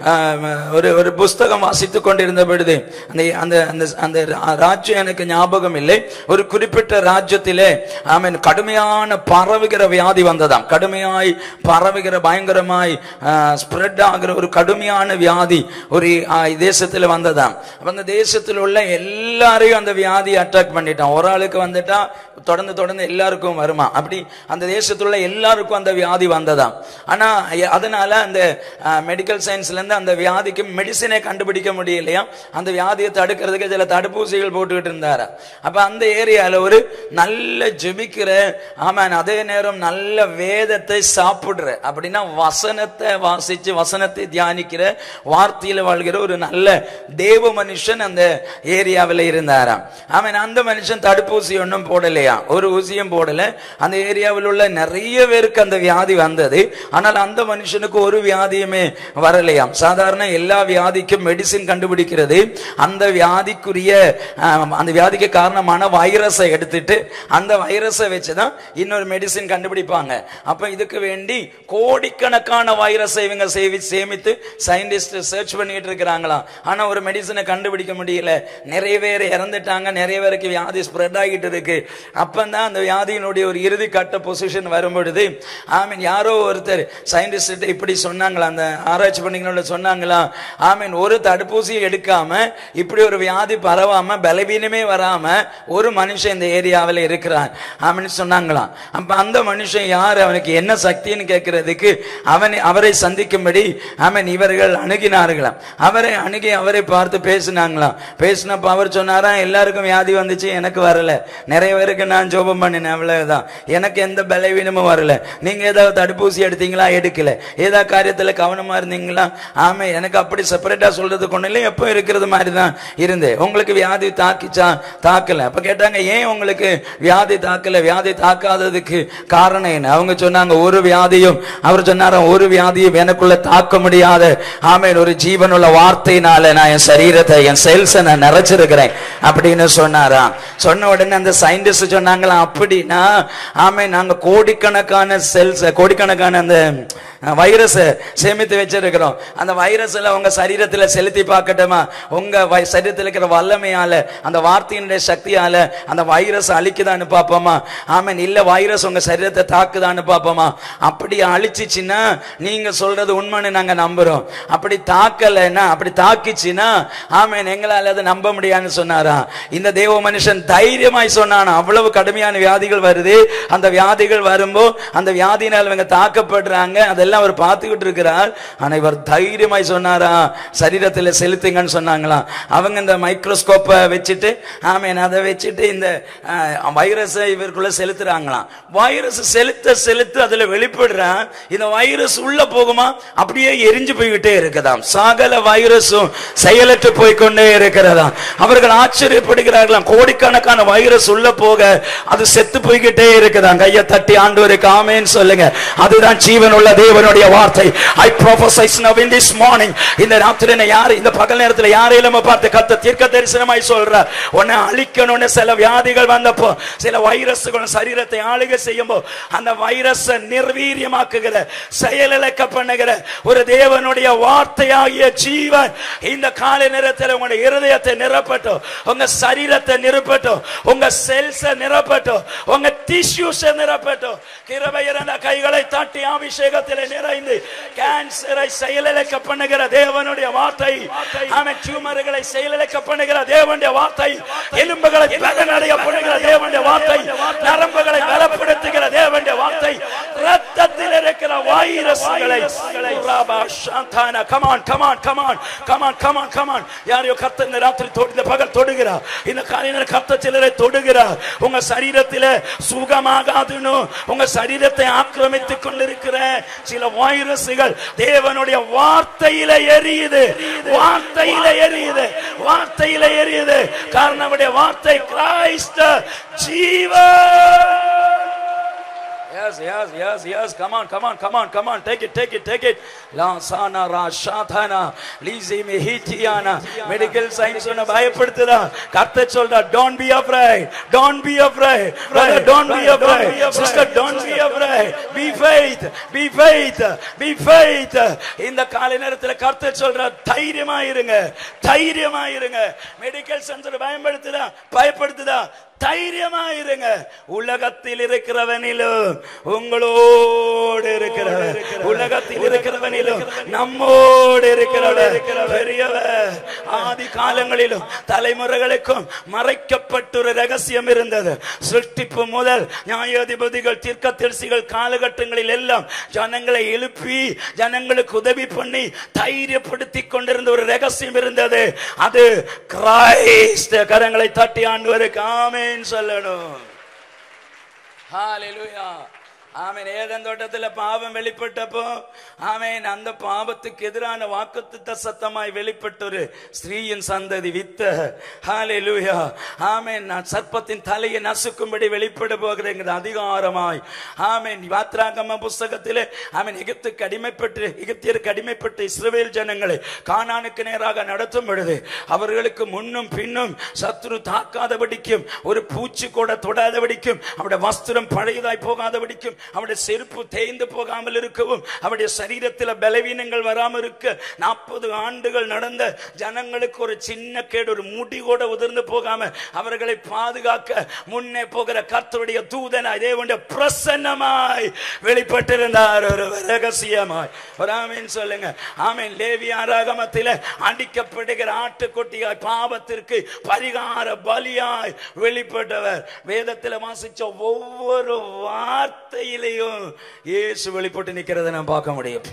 ஒரு ஒரு புஸ்தகம் வாசித்துக் கொண்டிருந்த பொழுது அந்த அந்த அந்த ராஜ்யம் எனக்கு ஞாபகம் இல்லை. ஒரு குறிப்பிட்ட ராஜ்யத்திலே ஆமென் கடுமையான பரவுகிற வியாதி வந்ததாம். கடுமையாய் பரவுகிற பயங்கரமாய் ஸ்ப்ரெட் ஆகிற ஒரு கடுமையான வியாதி ஒரு தேசத்தில் வந்ததாம். அந்த தேசத்தில் உள்ள எல்லாரையும் அந்த வியாதி அட்டாக் பண்ணிட்டான். ஒரு ஆளுக்கு வந்துட்டா தொடர்ந்து தொடர்ந்து எல்லாருக்கும் வருமா அப்படி அந்த தேசத்தில் உள்ள எல்லாருக்கும் அந்த வியாதி வந்ததாம். ஆனா அதனால அந்த மெடிக்கல் சயின்ஸ்ல இருந்து அந்த வியாதிக்கு மெடிசினை கண்டுபிடிக்க முடியலையா. அந்த வியாதியை தடுக்கிறதுக்கு சில தடுப்பூசிகள் போட்டுக்கிட்டு இருந்தாரா. அப்ப அந்த ஏரியால ஒரு நல்ல ஜெபிக்கிற ஆமாம் அதே நேரம் நல்ல வேதத்தை சாப்பிடுற அப்படின்னா வசனத்தை வாசிச்சு வசனத்தை தியானிக்கிற வார்த்தையில வாழ்கிற ஒரு நல்ல தேவ மனுஷன் அந்த ஏரியாவில் இருந்தாராம். ஆமாம் அந்த மனுஷன் தடுப்பூசி ஒன்றும் போடலையா, ஒரு ஊசியும் போடல. அந்த ஏரியாவில் உள்ள நிறைய பேருக்கு அந்த வியாதி வந்தது. ஆனால் அந்த மனுஷனுக்கு ஒரு வியாதியுமே வரலையாம். சாதாரண எல்லா வியாதிக்கும் மெடிசின் கண்டுபிடிக்கிறது. அந்த வியாதிக்குரிய அந்த வியாதிக்கு காரணமான வைரஸை எடுத்துட்டு அந்த வைரஸை வச்சுதான் இன்னொரு மெடிசின் கண்டுபிடிப்பாங்க. அப்ப இதுக்கு வேண்டி கோடிக்கணக்கான வைரஸை இவங்க சேமித்து சயின்டிஸ்ட் சர்ச் பண்ணிட்டு இருக்கிறாங்களாம். ஆனா ஒரு மெடிசினை கண்டுபிடிக்க முடியல. நிறைய பேர் இறந்துட்டாங்க, நிறைய பேருக்கு வியாதி ஸ்ப்ரெட் ஆகிட்டு இருக்கு. அப்பதான் அந்த வியாதியினுடைய ஒரு இறுதி கட்ட பொசிஷன் வரும் பொழுது ஆமீன் யாரோ ஒருத்தர் சயின்டிஸ்ட் இப்படி சொன்னாங்களா, அந்த ஆராய்ச்சி பண்ணிங்களோட சொன்னாங்களா, ஆமீன் ஒரு தடுப்பூசியை எடுக்காம இப்படி ஒரு வியாதி பரவாம பலவீனமே வராம ஒரு மனுஷன் இந்த ஏரியாவில் இருக்கிறான் ஆமீன் சொன்னாங்களாம். அப்ப அந்த மனுஷன் யார், அவனுக்கு என்ன சக்தின்னு கேட்கறதுக்கு அவனை அவரை சந்திக்கும்படி ஆமீன் இவர்கள் அணுகினார்களாம். அவரை அணுகி அவரை பார்த்து பேசினாங்களாம். பேசினப்ப அவர் சொன்னாரா, எல்லாருக்கும் வியாதி வந்துச்சு, எனக்கு வரல. நிறைய பேருக்கு நான் ஜோபம் பண்ணினேன், அவ்வளவுதான். எனக்கு எந்த பலவீனமும் வரல. நீங்க ஏதாவது தடுப்பூசி எடுத்தீங்களா? எடுக்கல. ஏதாவது காரியத்துல கவனமா இருந்தீங்களா? ஆமா, எனக்கு அப்படி செப்பரேட்டா சொல்றது கொண்டு இல்லை, எப்போ இருக்கிறது மாதிரி தான் இருந்தேன். உங்களுக்கு வியாதி தாக்கிச்சா? தாக்கல. அப்ப கேட்டாங்க, ஏன் உங்களுக்கு வியாதி தாக்கல? வியாதி தாக்காததுக்கு காரணம் என்ன? அவங்க சொன்னாங்க, ஒரு வியாதியும் அவர் சொன்னார ஒரு வியாதியும் எனக்குள்ள தாக்க முடியாத ஆமேன் ஒரு ஜீவனுள்ள வார்த்தையினால நான் என் சரீரத்தை என் செல்ஸை நான் நிறைச்சிருக்கிறேன் அப்படின்னு சொன்னாராம். சொன்ன உடனே அந்த சயின்டிஸ்ட் சொன்னாங்களா, அப்படின்னா ஆமே நாங்க கோடிக்கணக்கான செல்ஸ் கோடிக்கணக்கான அந்த வைரஸை சேமித்து வச்சிருக்கிறோம். அந்த வைரஸ்ல உங்க சரீரத்தில் செலுத்தி பார்க்கட்டுமா? உங்க சரீரத்தில் இருக்கிற வல்லமையால அந்த வார்த்தையினுடைய சக்தியால அந்த வைரஸ் அழிக்குதான்னு பார்ப்போமா? ஆமேன். இல்ல வைரஸ் உங்க சரீரத்தை தாக்குதான்னு பார்ப்போமா? அப்படி அழிச்சிச்சுன்னா நீங்க சொல்றது உண்மைன்னு நாங்க நம்புறோம். அப்படி தாக்கலைன்னா, அப்படி தாக்கிச்சுன்னா ஆமேன் எங்களால அதை நம்ப முடியாதுன்னு சொன்னாரா. இந்த தேவ மனுஷன் தைரியமாய் சொன்னானா, அவ்வளவு கடுமையான வியாதிகள் வருது, அந்த வியாதிகள் வரும்போ அந்த வியாதியினால் இவங்க தாக்கப்படுறாங்க, அதெல்லாம் அவர் பார்த்துக்கிட்டு இருக்கிறார். ஆனா இவர் தைரியமாய் சொன்னாரா, சரீரத்தில் செலுத்துங்கன்னு சொன்னாங்களா. அவங்க இந்த மைக்ரோஸ்கோப்பை வச்சுட்டு ஆமேன் அதை வச்சுட்டு இந்த வைரஸை இவருக்குள்ள செலுத்துறாங்களாம். வைரஸ் செலுத்த செலுத்த அதுல வெளிப்படுறான். இந்த வைரஸ் உள்ள போகுமா, அப்படியே எரிஞ்சு போய்கிட்டே இருக்குதாம். சகல வைரஸும் செயலற்று போய்கொண்டே இருக்கிறதாம். அவர்கள் ஆச்சரியப்படுகிறார்களாம். கோடிக்கணக்கான வைரஸ் உள்ள போக அது செத்து போய்கிட்டே இருக்குதாம். கையை தட்டி ஆண்டவருக்கு ஆமேன்னு சொல்லுங்க. அதுதான் ஜீவன் உள்ள தேவனுடைய வார்த்தை. I prophesy now in this morning. இந்த ராத்திரில யார் இந்த பகல் நேரத்துல யாரையும் பார்த்து கர்த்தர் தீர்க்க தரிசனமாய் சொல்றார். உன்னை அழிக்கணும்னு சில வியாதிகள் வந்தப்போ, சில வைரஸ்கள் சரீரத்தை ஆளுகை செய்யும்போது, அந்த வைரஸை நிர்வீரியமாக்குகிற, செயலிழக்க பண்ணுகிற ஒரு தேவனுடைய வார்த்தையாகிய ஜீவன் இந்த காலை நேரத்தில் உங்களுடைய இருதயத்தை நிரப்பட்டும், உங்க சரீரத்தை நிரப்பட்டும், உங்க செல்ஸை நிரப்பட்டும், உங்க டிஷ்யூஸை நிரப்பட்டும். கிருபை இருந்த கைகளை தட்டி அபிஷேகத்தில் நிறைந்து கேன்சரை செயலிழக்க பண்ணுகிற தேவனுடைய வார்த்தை, ஆமென், டியூமர்களை செயலிழக்க பண்ணுகிற தேவனுடைய வார்த்தை, எலும்புகளை பலனடைய பண்ணுகிற தேவனுடைய வார்த்தை, நரம்புகளை பலப்படுத்துகிற தேவனுடைய வார்த்தை, இரத்தத்தில் இருக்கிற வைரஸ்களை come on come on come on come on come on come on யாரையோ கர்த்தர் இந்த ராத்திரி இந்த பகல் தொடுகிறார். இந்த காலையில கர்த்தர் சிலரை தொடுகிறார். உங்க சரீரத்திலே சுகமாகாதுன்னு உங்க சரீரத்தை ஆக்கிரமித்துக் கொண்டிருக்கிற சில வைரஸ்கள் தேவனுடைய வார்த்தையில எரியுது, வார்த்தையில எரியுது, வார்த்தையில எரியுது. காரணம் வார்த்தை கிறிஸ்து ஜீவன். Yes, yes, yes, yes. Come on, come on, come on, come on. Take it, take it, take it. La sana ra shathana. Lizi me hitiana. Medical science ona பயப்படுத்துதா? கர்த்தர் சொல்றா, don't be afraid. Don't be afraid. Brother, don't be afraid. Sister, don't be afraid. Be faith. Be faith. Be faith. இந்த காலை நேரத்துல கர்த்தர் சொல்றா, தைரியமா இருங்க. தைரியமா இருங்க. மெடிக்கல் சயின்ஸ் பயப்படுத்துதா? பயப்படுத்துதா? தைரியமா இருங்க. உலகத்தில் இருக்கிறவனிலும் உங்களோடு இருக்கிறவர், உலகத்தில் இருக்கிறவனிலும் நம்மோடு இருக்கிறவர் பெரியவர். ஆதி காலங்களிலும் தலைமுறைகளுக்கும் மறைக்கப்பட்ட ஒரு ரகசியம் இருந்தது. சிருஷ்டிப்பு முதல் நியாயாதிபதிகள், தீர்க்கதரிசிகள் காலகட்டங்களில் எல்லாம் ஜனங்களை எழுப்பி ஜனங்களுக்கு உதவி பண்ணி தைரியப்படுத்தி கொண்டிருந்த ஒரு ரகசியம் இருந்தது. அது கிறிஸ்து. கரங்களை தட்டி ஆண்டவருக்கு ஆமென் சொல்லணும். ஹalleluya. ஆமென். ஏதேன் தோட்டத்தில் பாவம் வெளிப்பட்டப்போ, ஆமென், அந்த பாவத்துக்கு எதிரான வாக்குத்தத்த சத்தமாய் வெளிப்பட்ட ஒரு ஸ்திரீயின் சந்ததி வித்த, ஹalleluya, ஆமென், சர்ப்பத்தின் தலையை நசுக்கும்படி வெளிப்பட போகிறது அதிகாரமாய். ஆமென். யாத்ராகம புத்தகத்திலே, ஆமென், எகிப்துக்கு அடிமைப்பட்டு எகிப்தியருக்கு அடிமைப்பட்ட இஸ்ரவேல் ஜனங்களை கானானுக்கு நேராக நடத்தும் பொழுது அவர்களுக்கு முன்னும் பின்னும் சத்துரு தாக்காதபடிக்கும், ஒரு பூச்சி கூட தொடாதபடிக்கும், அவருடைய வஸ்திரம் பழையதாய் போகாதபடிக்கும், அவருடைய செருப்பு தேய்ந்து போகாமல் இருக்கவும், அவருடைய சரீரத்தில் பலவீனங்கள் வராமல் இருக்க நாற்பது ஆண்டுகள் நடந்த ஜனங்களுக்கு ஒரு சின்ன கேடு, ஒரு முடி கூட உதிர்ந்து போகாம அவர்களை பாதுகாக்க முன்னே போகிற கர்த்தருடைய தூதனாய் தேவனுடைய பிரசன்னமாய் வெளிப்பட்டிருந்தார். ஒரு ரகசியமாய். ஆமென் சொல்லுங்க. ஆமென். லேவியராகமத்திலே அடிக்கப்படுகிற ஆட்டுக்குட்டியாய், பாவத்திற்கு பரிகார பலியாய் வெளிப்பட்டவர். வேதத்தில் வாசிச்ச ஒவ்வொரு வார்த்தையிலையும் இயேசு வெளிப்பட்டு நிற்கிறதை நாம் பார்க்க முடியும்.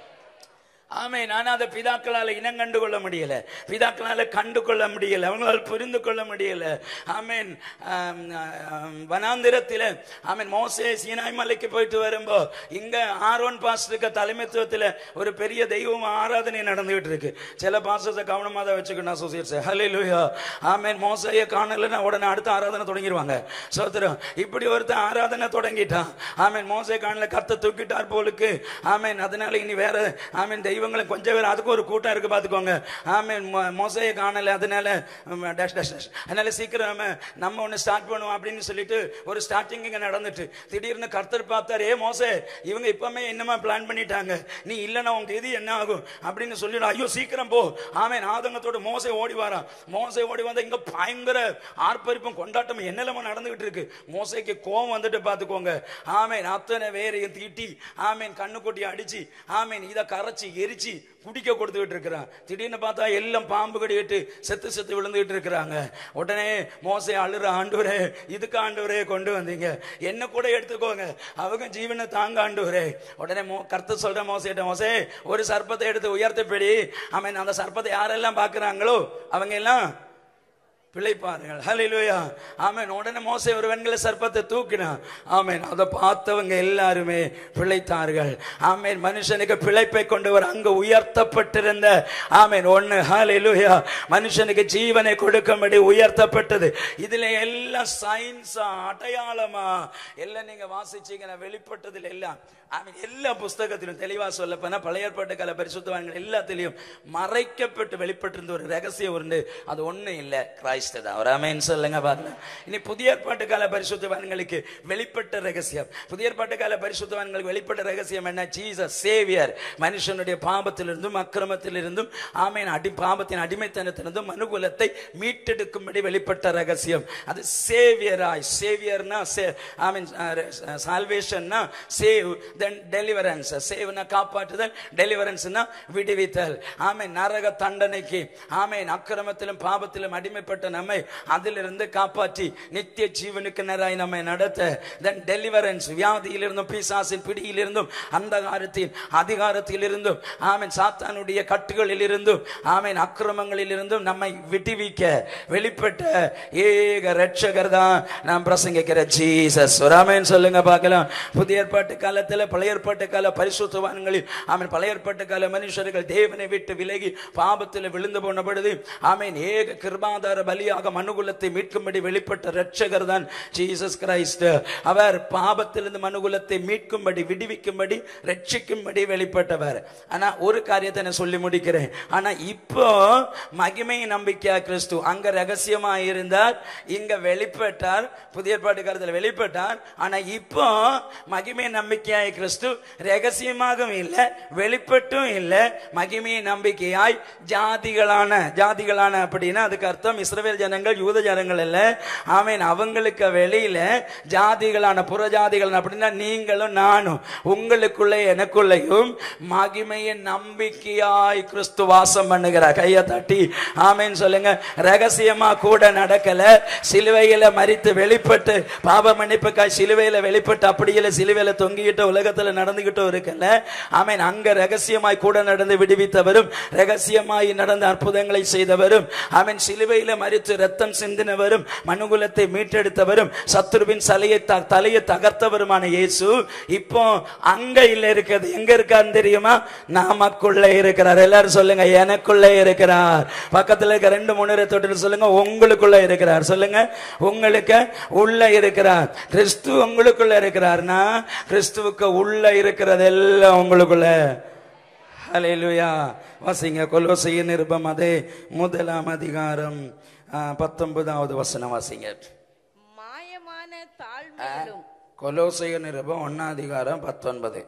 ஆமென். ஆனா அதை பிதாக்களால இனம் கண்டு கொள்ள முடியல, பிதாக்களால கண்டு கொள்ள முடியல, அவங்களால் புரிந்து கொள்ள முடியல. ஆமென். வனாந்திரத்தில், ஆமென், மோசே சீனாய் மலைக்கு போயிட்டு வரும்போ இங்க ஆரோன் பாஸ்டருக்கு தலைமைத்துவத்தில் ஒரு பெரிய தெய்வம் ஆராதனை நடந்துகிட்டு இருக்கு. சில பாஸ்டர்ஸை கவனமாக தான் வச்சுக்கணும் அசோசியேட்ஸ். ஹல்லேலூயா. ஆமென். மோசையை காணலன்னா உடனே அடுத்த ஆராதனை தொடங்கிடுவாங்க. சோத்திரம். இப்படி ஒருத்தர் ஆராதனை தொடங்கிட்டான். ஆமென். மோசை காணல, கர்த்தர் தூக்கிட்டார் போலுக்கு. ஆமென். அதனால இனி வேற, ஆமென், தெய்வம் கொஞ்சம் பேர் அதுக்கு ஒரு கூட்டம் இருக்கு பாத்துக்கோங்க. ஆமென். மோசையை காணல, அதனால அதனால சீக்கிரம் நம்ம ஒன்னு ஸ்டார்ட் பண்ணுவோம் அப்படின்னு சொல்லிட்டு ஒரு ஸ்டார்டிங் இங்க நடந்துட்டு திடீர்னு கர்த்தர் பார்த்தாரு, ஏ மோசே, இவங்க இப்பமே என்னமா பிளான் பண்ணிட்டாங்க, நீ இல்லைன்னா உங்க இது என்ன ஆகும் அப்படின்னு சொல்லிடு, ஐயோ சீக்கிரம் போ. ஆமென். ஆதங்கத்தோடு மோசை ஓடி வாரான். மோசை ஓடி வந்தா இங்க பயங்கர ஆர்ப்பரிப்பும் கொண்டாட்டம் என்னெல்லாம நடந்துகிட்டு இருக்கு. மோசைக்கு கோவம் வந்துட்டு பாத்துக்கோங்க. ஆமென். அத்தனை வேறையும் தீட்டி, ஆமென், கண்ணுக்குட்டி அடிச்சு, ஆமென், இதை கரைச்சி எரிச்சு குடிக்க கொடுத்துக்கிட்டு இருக்கிறான். திடீர்னு பார்த்தா எல்லாம் பாம்பு கடிக்கிட்டு செத்து செத்து விழுந்துகிட்டு இருக்கிறாங்க. உடனே மோசே அழுற, ஆண்டவரே, இதுக்கு ஆண்டவரே கொண்டு வந்தீங்க, என்ன கூட எடுத்துக்கோங்க, அவங்க ஜீவனை தாங்க ஆண்டவரே. உடனே கர்த்தர் சொல்ற மோசேட்ட, மோசே, ஒரு சர்ப்பத்தை எடுத்து உயர்த்த பிடி. ஆமென். அந்த சர்ப்பத்தை யாரெல்லாம் பாக்குறாங்களோ அவங்க எல்லாம் பிழைப்பார்கள். ஹல்லேலூயா, ஆமென். உடனே மோசே ஒரு வெண்கல சர்ப்பத்தை தூக்கினான். ஆமென். அதை பார்த்தவங்க எல்லாருமே பிழைத்தார்கள். ஆமென். மனுஷனுக்கு பிழைப்பை கொண்டு வர அங்கு உயர்த்தப்பட்டிருந்த ஆமென் ஒண்ணு, ஹல்லேலூயா, மனுஷனுக்கு ஜீவனை கொடுக்கும்படி உயர்த்தப்பட்டது. இதுல எல்லாம் சயின்ஸா அடையாளமா எல்லாம் நீங்க வாசிச்சீங்கன்னா வெளிப்பட்டதுல எல்லாம் ஆமென் எல்லா புஸ்தகத்திலும் தெளிவா சொல்ல போனா பழைய ஏற்பாட்டு கால பரிசுத்தவான்கள் எல்லாத்திலையும் மறைக்கப்பட்டு வெளிப்பட்டிருந்த ஒரு ரகசியம் உண்டு. அது ஒண்ணு இல்ல, கிறிஸ்து தான். ஒரு ஆமென் சொல்லுங்க பாருங்க. இனி புதிய ஏற்பாட்டு கால பரிசுத்தவான்களுக்கு வெளிப்பட்ட ரகசியம், புதிய ஏற்பாட்டு கால பரிசுத்தவான்களுக்கு வெளிப்பட்ட ரகசியம் என்ன? Jesus saviour. மனுஷனுடைய பாவத்திலிருந்தும் அக்கிரமத்திலிருந்தும் ஆமென் அடி பாவத்தின் அடிமைத்தனத்திலிருந்தும் மனுகுலத்தை மீட்டெடுக்கும்படி வெளிப்பட்ட ரகசியம். அது சேவியராய், சேவியர்னா ஆமென் சால்வேஷன்னா சேவ், then deliverance. சேவ்னா காப்பாற்றுதல், டெலிவரன்ஸ்னா விடுவித்தல். ஆமென். நரக தண்டனைக்கு ஆமென் அக்கிரமத்திலும் பாவத்திலும் அடிமைப்பட்ட நம்மை அதிலிருந்து காப்பாற்றி நித்திய ஜீவனுக்கு நேராய் நம்மை நடத்த, then deliverance வியாதியிலிருந்தும் பிசாசின் பிடியிலிருந்தும் அந்தகாரத்தின் அதிகாரத்திலிருந்தும் ஆமென் சாத்தானுடைய கட்டுகளில் இருந்தும் ஆமென் அக்கிரமங்களில் இருந்தும் நம்மை விடுவிக்க வெளிப்பட்ட ஏக இரட்சகர் தான் நாம் பிரசங்கிக்கிற ஜீசஸ். ஒரு ஆமென் சொல்லுங்க பார்க்கலாம். புதிய ஏற்பாட்டு காலத்தில் பழைய ஏற்பாட்டு கால பரிசுத்தவான்களில் ஆமென் பழைய ஏற்பாட்டு கால மனுஷர்கள் தேவனை விட்டு விலகி பாவத்தில் விழுந்து போன பொழுது ஆமென் ஏக கிருபாதார பலியாக மனுகுலத்தை மீட்கும்படி வெளிப்பட்ட இரட்சகர் தான் ஜீசஸ் கிரைஸ்ட். அவர் பாவத்திலிருந்து மனுகுலத்தை மீட்கும்படி விடுவிக்கும்படி ரட்சிக்கும்படி வெளிப்பட்டவர். ஆனா ஒரு காரியத்தை நான் சொல்லி முடிக்கிறேன். ஆனா இப்போ மகிமை நம்பிக்கையா கிறிஸ்து அங்க ரகசியமா இருந்தார், இங்க வெளிப்பட்டார், புதிய ஏற்பாட்டு காலத்தில் வெளிப்பட்டார். ஆனா இப்போ மகிமை நம்பிக்கையாய் கிறிஸ்து ரகசியமாகவும் இல்லை, வெளிப்பட்டும் இல்லை, மகிமை நம்பிக்கையாய் ஜாதிகளான ஜாதிகளான அப்படின்னா அதுக்கு அர்த்தம் இஸ்ரவேல் ஜனங்கள் யூத ஜனங்கள் இல்ல. ஆமென். அவங்களுக்கு வெளியில ஜாதிகளான புறஜாதிகள் அப்படின்னா நீங்களும் நானும், உங்களுக்குள்ளே எனக்குள்ளேயும் மகிமையின் நம்பிக்கையாய் கிறிஸ்து வாசம் பண்ணுகிறார். கையை தட்டி ஆமென் சொல்லுங்க. ரகசியமா கூட நடக்கல, சிலுவையில மரித்து வெளிப்பட்டு பாவ மன்னிப்புக்காய் சிலுவையில வெளிப்பட்டு அப்படியே சிலுவையில தொங்கிட்டு உலகத்துல நடந்துகிட்டோ இருக்கல. ஆமென். அங்க ரகசியமாய் கூட நடந்து விடுவித்தவரும் ரகசியமாய் நடந்த அற்புதங்களை செய்தவரும் ஆமென் சிலுவையில மரித்து ரத்தம் சிந்தினவரும் மனுகுலத்தை மீட்டெடுத்தவரும் சத்துருவின் தலையை தலையை தகர்த்தவருமான இயேசு இப்போ அங்க இல்ல இருக்கிறது. எங்க இருக்கான்னு தெரியுமா? நமக்குள்ள இருக்கிறார். எல்லாரும் சொல்லுங்க, எனக்குள்ள இருக்கிறார். பக்கத்துல இருக்க ரெண்டு மூணு தொட்டு சொல்லுங்க, உங்களுக்குள்ள இருக்கிறார். சொல்லுங்க, உங்களுக்கு உள்ள இருக்கிறார். கிறிஸ்து உங்களுக்குள்ள இருக்கிறார்னா கிறிஸ்துவுக்கு உள்ள இருக்கிறதெல்லாம் உங்களுக்குள்ள. ஹல்லேலூயா. வாசிங்க கொலோசையின் நிருபம் அதே முதலாம் அதிகாரம் பத்தொன்பதாவது வசனம் வாசிங்க. மாயமான தாழ்மையிலும் கொலோசையின் நிருபம் ஒன்னாம் அதிகாரம் பத்தொன்பது.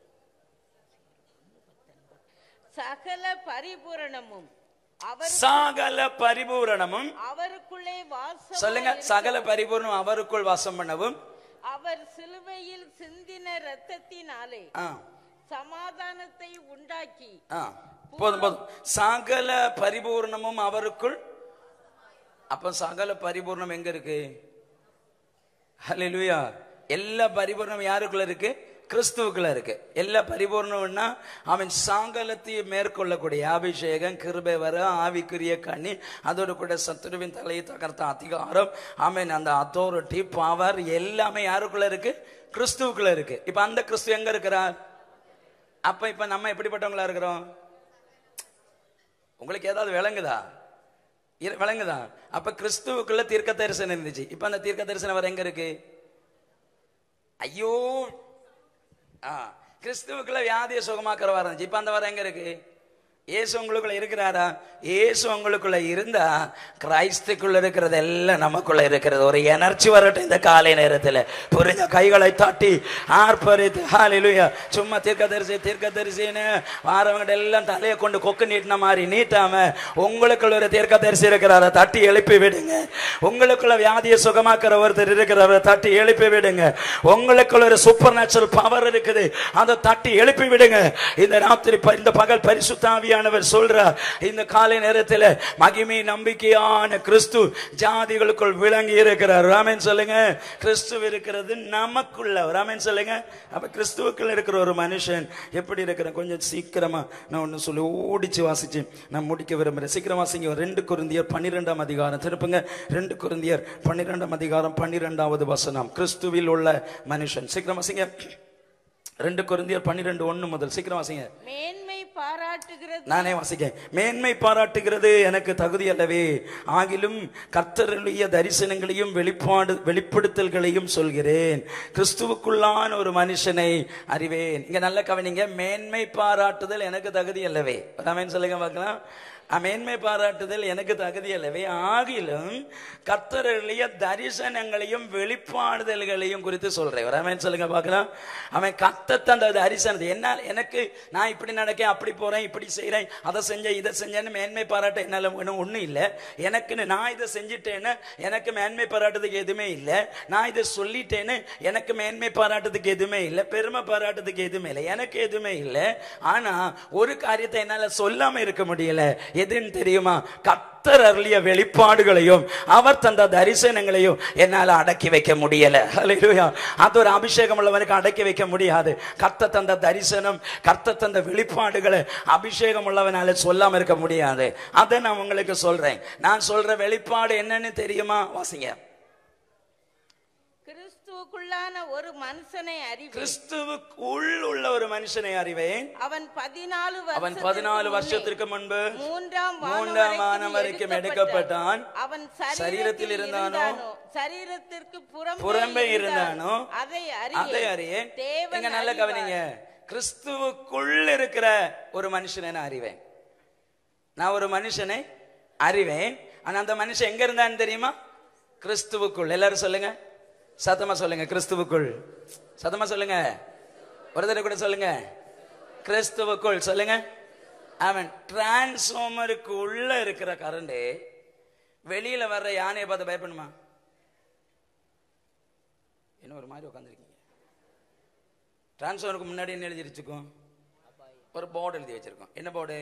சகல பரிபூரணமும் சகல பரிபூரணமும் அவருக்குள்ளே வாசம். சொல்லுங்க, சகல பரிபூரணம் அவருக்குள் வாசம் பண்ணவும் அவர் சிலுவையில் சிந்தின இரத்தத்தினாலே சமாதானத்தை உண்டாக்கி. போதும் போதும். சகல பரிபூர்ணமும் அவருக்குள். அப்ப சகல பரிபூர்ணம் எங்க இருக்கு? ஹல்லேலூயா. எல்லா பரிபூர்ணம் யாருக்குள்ள இருக்கு? கிறிஸ்துவுக்குள்ள இருக்கு. எல்லா பரிபூர்ணம்னா அவன் சாங்கலத்தையும் மேற்கொள்ளக்கூடிய அபிஷேகம், கிருபை வர ஆவிக்குரிய கண்ணி, அதோடு கூட சத்துருவின் தலையை தகர்த்த அதிகாரம், ஆமென் அந்த அத்தாரிட்டி பவர் எல்லாமே யாருக்குள்ள இருக்கு? கிறிஸ்துவுக்குள்ள இருக்கு. இப்ப அந்த கிறிஸ்து எங்க இருக்கிறார்? அப்ப இப்ப நம்ம எப்படிப்பட்டவங்களா இருக்கிறோம்? உங்களுக்கு ஏதாவது விளங்குதா? விளங்குதா? அப்ப கிறிஸ்துவுக்குள்ள தீர்க்க தரிசனம் இருந்துச்சு. இப்ப அந்த தீர்க்க தரிசனம் வர எங்க இருக்கு? ஐயோ, கிறிஸ்துவுக்குள்ள வியாதியை சுகமாக்குற இருந்துச்சு. இப்ப அந்த வர எங்க இருக்கு? இயேசு உங்களுக்குள்ள இருக்கிறாரா? இயேசு உங்களுக்குள்ள இருந்தா கிறிஸ்துக்குள்ள இருக்கிறது எல்லாம் நமக்குள்ள இருக்கிறது. ஒரு எனர்ஜி வரட்டும் இந்த காலை நேரத்தில். புரிஞ்ச கைகளை தட்டி ஆர்ப்பரித்து ஹல்லேலூயா. சும்மா தீர்க்கதரிசி தீர்க்கதரிசின்னு வாரவங்க எல்லாம் தலையை கொண்டு கொக்கு நீட்டின மாதிரி நீட்டாம உங்களுக்குள்ள ஒரு தீர்க்கதரிசி இருக்கிறார தட்டி எழுப்பி விடுங்க. உங்களுக்குள்ள வியாதியை சுகமாக்குற ஒருத்தர் இருக்கிறார தட்டி எழுப்பி விடுங்க. உங்களுக்குள்ள ஒரு சூப்பர் நேச்சுரல் பவர் இருக்குது, அதை தட்டி எழுப்பி விடுங்க. இந்த ராத்திரி இந்த பகல் பரிசுத்த ஆவியை ஆவியானவர் சொல்றார், இந்த காலை நேரத்தில் மகிமை நம்பிக்கையான கிறிஸ்து ஜாதிகளுக்குள் விளங்கி இருக்கிறார். ஆமென் சொல்லுங்க. கிறிஸ்து இருக்கிறது நமக்குள்ள. ஆமென் சொல்லுங்க. அப்ப கிறிஸ்துவுக்குள்ள இருக்கிற ஒரு மனுஷன் எப்படி இருக்கிற, கொஞ்சம் சீக்கிரமா நான் ஒன்னு சொல்லி ஓடிச்சு வாசிச்சு நான் முடிக்க விரும்புறேன். சீக்கிரம் வாசிங்க. ரெண்டு கொரிந்தியர் பன்னிரெண்டாம் அதிகாரம் திருப்புங்க. ரெண்டு கொரிந்தியர் பன்னிரெண்டாம் அதிகாரம் பன்னிரெண்டாவது வசனம். கிறிஸ்துவில் உள்ள மனுஷன். சீக்கிரம் வாசிங்க. ரெண்டு கொரிந்தியர் பன்னிரெண்டு ஒன்னு முதல். சீக்கிரம் வாசிங்க. மேன்மை பாராட்டுகிறது, நானே வாசிக்கேன். மேன்மை பாராட்டுகிறது எனக்கு தகுதி அல்லவே, ஆகிலும் கர்த்தருடைய தரிசனங்களையும் வெளிப்பாடு வெளிப்படுத்தல்களையும் சொல்கிறேன். கிறிஸ்துவுக்குள்ளான ஒரு மனுஷனை அறிவேன். இங்க நல்ல கவனிங்க. மேன்மை பாராட்டுதல் எனக்கு தகுதி அல்லவே. ஆமென் சொல்லுங்க பார்க்கலாம். மேன்மை பாராட்டுதல் எனக்கு தகுதி அல்லவே, ஆகிலும் கர்த்தருடைய தரிசனங்களையும் வெளிப்பாடுதல்களையும் குறித்து சொல்றேன். ஆமென் சொல்லுங்க பார்க்கலாம். அவன் கர்த்தர் அந்த தரிசனத்தை என்னால் எனக்கு நான் இப்படி நடக்கேன், அப்படி போறேன், இப்படி செய்யறேன், அதை செஞ்சேன், இதை செஞ்சேன்னு மேன்மை பாராட்ட என்னால ஒன்றும் இல்லை. எனக்குன்னு நான் இதை செஞ்சிட்டேன்னு எனக்கு மேன்மை பாராட்டுறதுக்கு எதுவுமே இல்லை. நான் இதை சொல்லிட்டேன்னு எனக்கு மேன்மை பாராட்டுறதுக்கு எதுவுமே இல்லை. பெருமை பாராட்டுறதுக்கு எதுவுமே இல்லை. எனக்கு எதுவுமே இல்லை. ஆனா ஒரு காரியத்தை என்னால சொல்லாம இருக்க முடியல. எதுன்னு தெரியுமா? கர்த்தர் அருளிய வெளிப்பாடுகளையும் அவர் தந்த தரிசனங்களையும் என்னால அடக்கி வைக்க முடியல. ஹல்லேலூயா. அது ஒரு அபிஷேகம் உள்ளவனுக்கு அடக்கி வைக்க முடியாது. கர்த்தர் தந்த தரிசனம், கர்த்தர் தந்த வெளிப்பாடுகளை அபிஷேகம் உள்ளவனால சொல்லாம இருக்க முடியாது. அதை நான் உங்களுக்கு சொல்றேன். நான் சொல்ற வெளிப்பாடு என்னன்னு தெரியுமா? வாசிங்க. கிறிஸ்துவுக்குள்ளான ஒரு மனுஷனை அறிவேன். கிறிஸ்துவுக்குள் உள்ள ஒரு மனுஷனை அறிவேன். அவன் பதினாலு அவன் பதினாலு வருஷத்திற்கு முன்பு மூன்றாம் மூன்றாம் வானம் வரைக்கும் எடுக்கப்பட்டான். அவன் சரீரத்தில் இருந்தானோ சரீரத்திற்கு புறம்பே இருந்தானோ அதை அதை அறியேன். நீங்க நல்ல கவனிங்க. கிறிஸ்துவுக்குள் இருக்கிற ஒரு மனுஷனை நான் அறிவேன். நான் ஒரு மனுஷனை அறிவேன். ஆனா அந்த மனுஷன் எங்க இருந்தான்னு தெரியுமா? கிறிஸ்துவுக்குள். எல்லாரும் சொல்லுங்க, சத்தமா சொல்லுங்க. கிறிஸ்துவுக்குள். சத்தமா சொல்லுங்க. ஒரு தடவை கூட சொல்லுங்க. கிறிஸ்துவுக்குள் சொல்லுங்க. அவன் டிரான்ஸ்ஃபார்மருக்கு உள்ள இருக்கிற கரண்ட் வெளியில வர்ற யானையை பார்த்து பயப்படுமா? என்ன ஒரு மாதிரி உட்காந்துருக்கீங்க. டிரான்ஸ்ஃபார்மருக்கு முன்னாடி என்ன எழுதி வச்சிருக்கோம்? ஒரு போர்டு எழுதி வச்சிருக்கோம். என்ன போர்டு?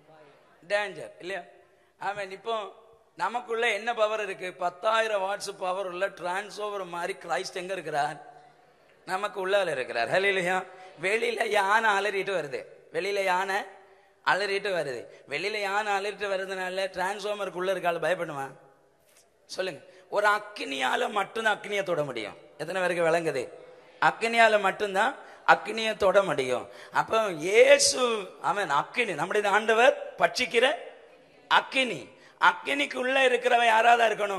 டேஞ்சர் இல்லையா? அவன் இப்போ நமக்குள்ள என்ன பவர் இருக்கு? பத்தாயிரம் வாட்ஸ் பவர் உள்ள டிரான்ஸ்ஃபார்மர் மாதிரி கிரைஸ்ட் எங்க இருக்கிறார்? நமக்கு உள்ளால இருக்கிறார். ஹல்லேலூயா. வெளியில யானை அலறிட்டு வருது. வெளியில யானை அலறிட்டு வருது. வெளியில யானை அலறிட்டு வருதுனால டிரான்ஸ்ஃபார்மருக்குள்ள இருக்கால பயப்படுமா? சொல்லுங்க. ஒரு அக்கினியால மட்டும்தான் அக்னியை தொட முடியும். எத்தனை பேருக்கு விளங்குது? அக்னியால மட்டும்தான் அக்னியை தொட முடியும். அப்ப இயேசு அவன் அக்கினி, நம்முடைய ஆண்டவர் பட்சிக்கிற அக்கினி. அக்கினிக்கு உள்ள இருக்கிறவன் யாராவது இருக்கணும்.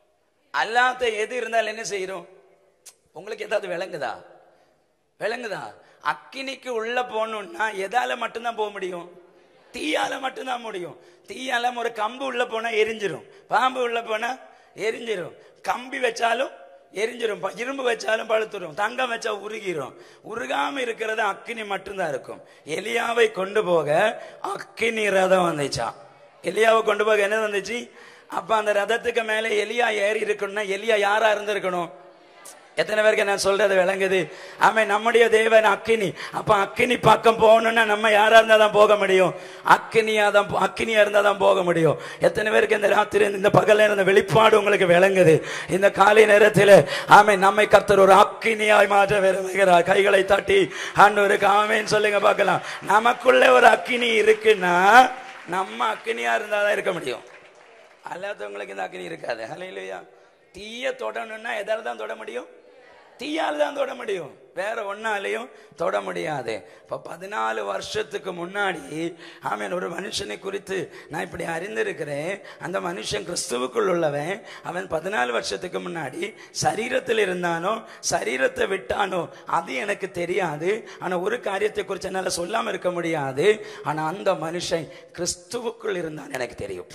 அல்லாத எது இருந்தாலும் என்ன செய்யறோம்? உங்களுக்கு ஏதாவது விளங்குதா? விளங்குதா? அக்கினிக்கு உள்ள போகணும்னா எதால மட்டும்தான் போக முடியும்? தீயால மட்டும்தான் முடியும். தீயால ஒரு கம்பு உள்ள போனா எரிஞ்சிரும். பாம்பு உள்ள போனா எரிஞ்சிரும். கம்பி வச்சாலும் எரிஞ்சிரும். இரும்பு வச்சாலும் பழுத்துரும். தங்கம் வச்சா உருகிரும். உருகாம இருக்கிறது அக்கினி மட்டும்தான் இருக்கும். எலியாவை கொண்டு போக அக்கினி ரதம் வந்துச்சான். எலியாவை கொண்டு போக என்ன வந்துச்சு? அப்ப அந்த ரதத்துக்கு மேல எலியா ஏறி இருக்கணும்னா எலியா யாரா இருந்திருக்கணும்? எத்தனை பேருக்கு நான் சொல்றது விளங்குது? அவன் நம்முடைய தேவன் அக்கினி. அப்ப அக்கினி பக்கம் போகணும்னா நம்ம யாரா இருந்தா தான் போக முடியும்? அக்கினியா தான் அக்கினியா இருந்தா தான் போக முடியும். எத்தனை பேருக்கு இந்த ராத்திரி இந்த பகல்ல இருந்த வெளிப்பாடு உங்களுக்கு விளங்குது? இந்த காலை நேரத்தில் ஆமென் நம்மை கர்த்தர் ஒரு அக்கினியாய் மாற்ற விரும்புகிறார். கைகளை தட்டி ஆண்டவருக்கு ஆமென் சொல்லுங்க பார்க்கலாம். நமக்குள்ள ஒரு அக்கினி இருக்குன்னா நம்ம அக்கினியா இருந்தாதான் இருக்க முடியும். அல்லாதவங்களுக்கு இந்த அக்கினி இருக்காது. ஹல்லேலூயா. தீய தொடணும்னா எதால தான் தொட முடியும்? தீயால் தான் தொட முடியும். வேற ஒன்னாலையும் தொட முடியாது. இப்ப பதினாலு வருஷத்துக்கு முன்னாடி ஆமென் ஒரு மனுஷனை குறித்து நான் இப்படி அறிந்திருக்கிறேன். அந்த மனுஷன் கிறிஸ்துவுக்குள் உள்ளவன். அவன் பதினாலு வருஷத்துக்கு முன்னாடி சரீரத்தில் இருந்தானோ சரீரத்தை விட்டானோ அது எனக்கு தெரியாது. ஆனா ஒரு காரியத்தை குறித்து என்னால சொல்லாம இருக்க முடியாது. ஆனா அந்த மனுஷன் கிறிஸ்துவுக்குள் இருந்தான் எனக்கு தெரியும்.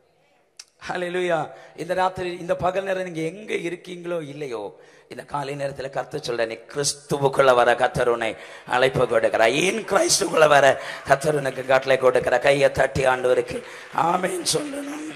ஹல்லேலூயா. இந்த ராத்திரி இந்த பகல் நேரம் நீங்க எங்க இருக்கீங்களோ இல்லையோ, இந்த காலை நேரத்தில் கர்த்தர் சொல்ற, நீ கிறிஸ்துவுக்குள்ள வர கர்த்தர் உன்னை அழைப்பு கொடுக்கிற. இன் கிறிஸ்துக்குள்ள வர கர்த்தர் உனக்கு கட்டளை கொடுக்கிற. கையை தட்டி ஆண்டவருக்கு ஆமென் சொல்லணும்.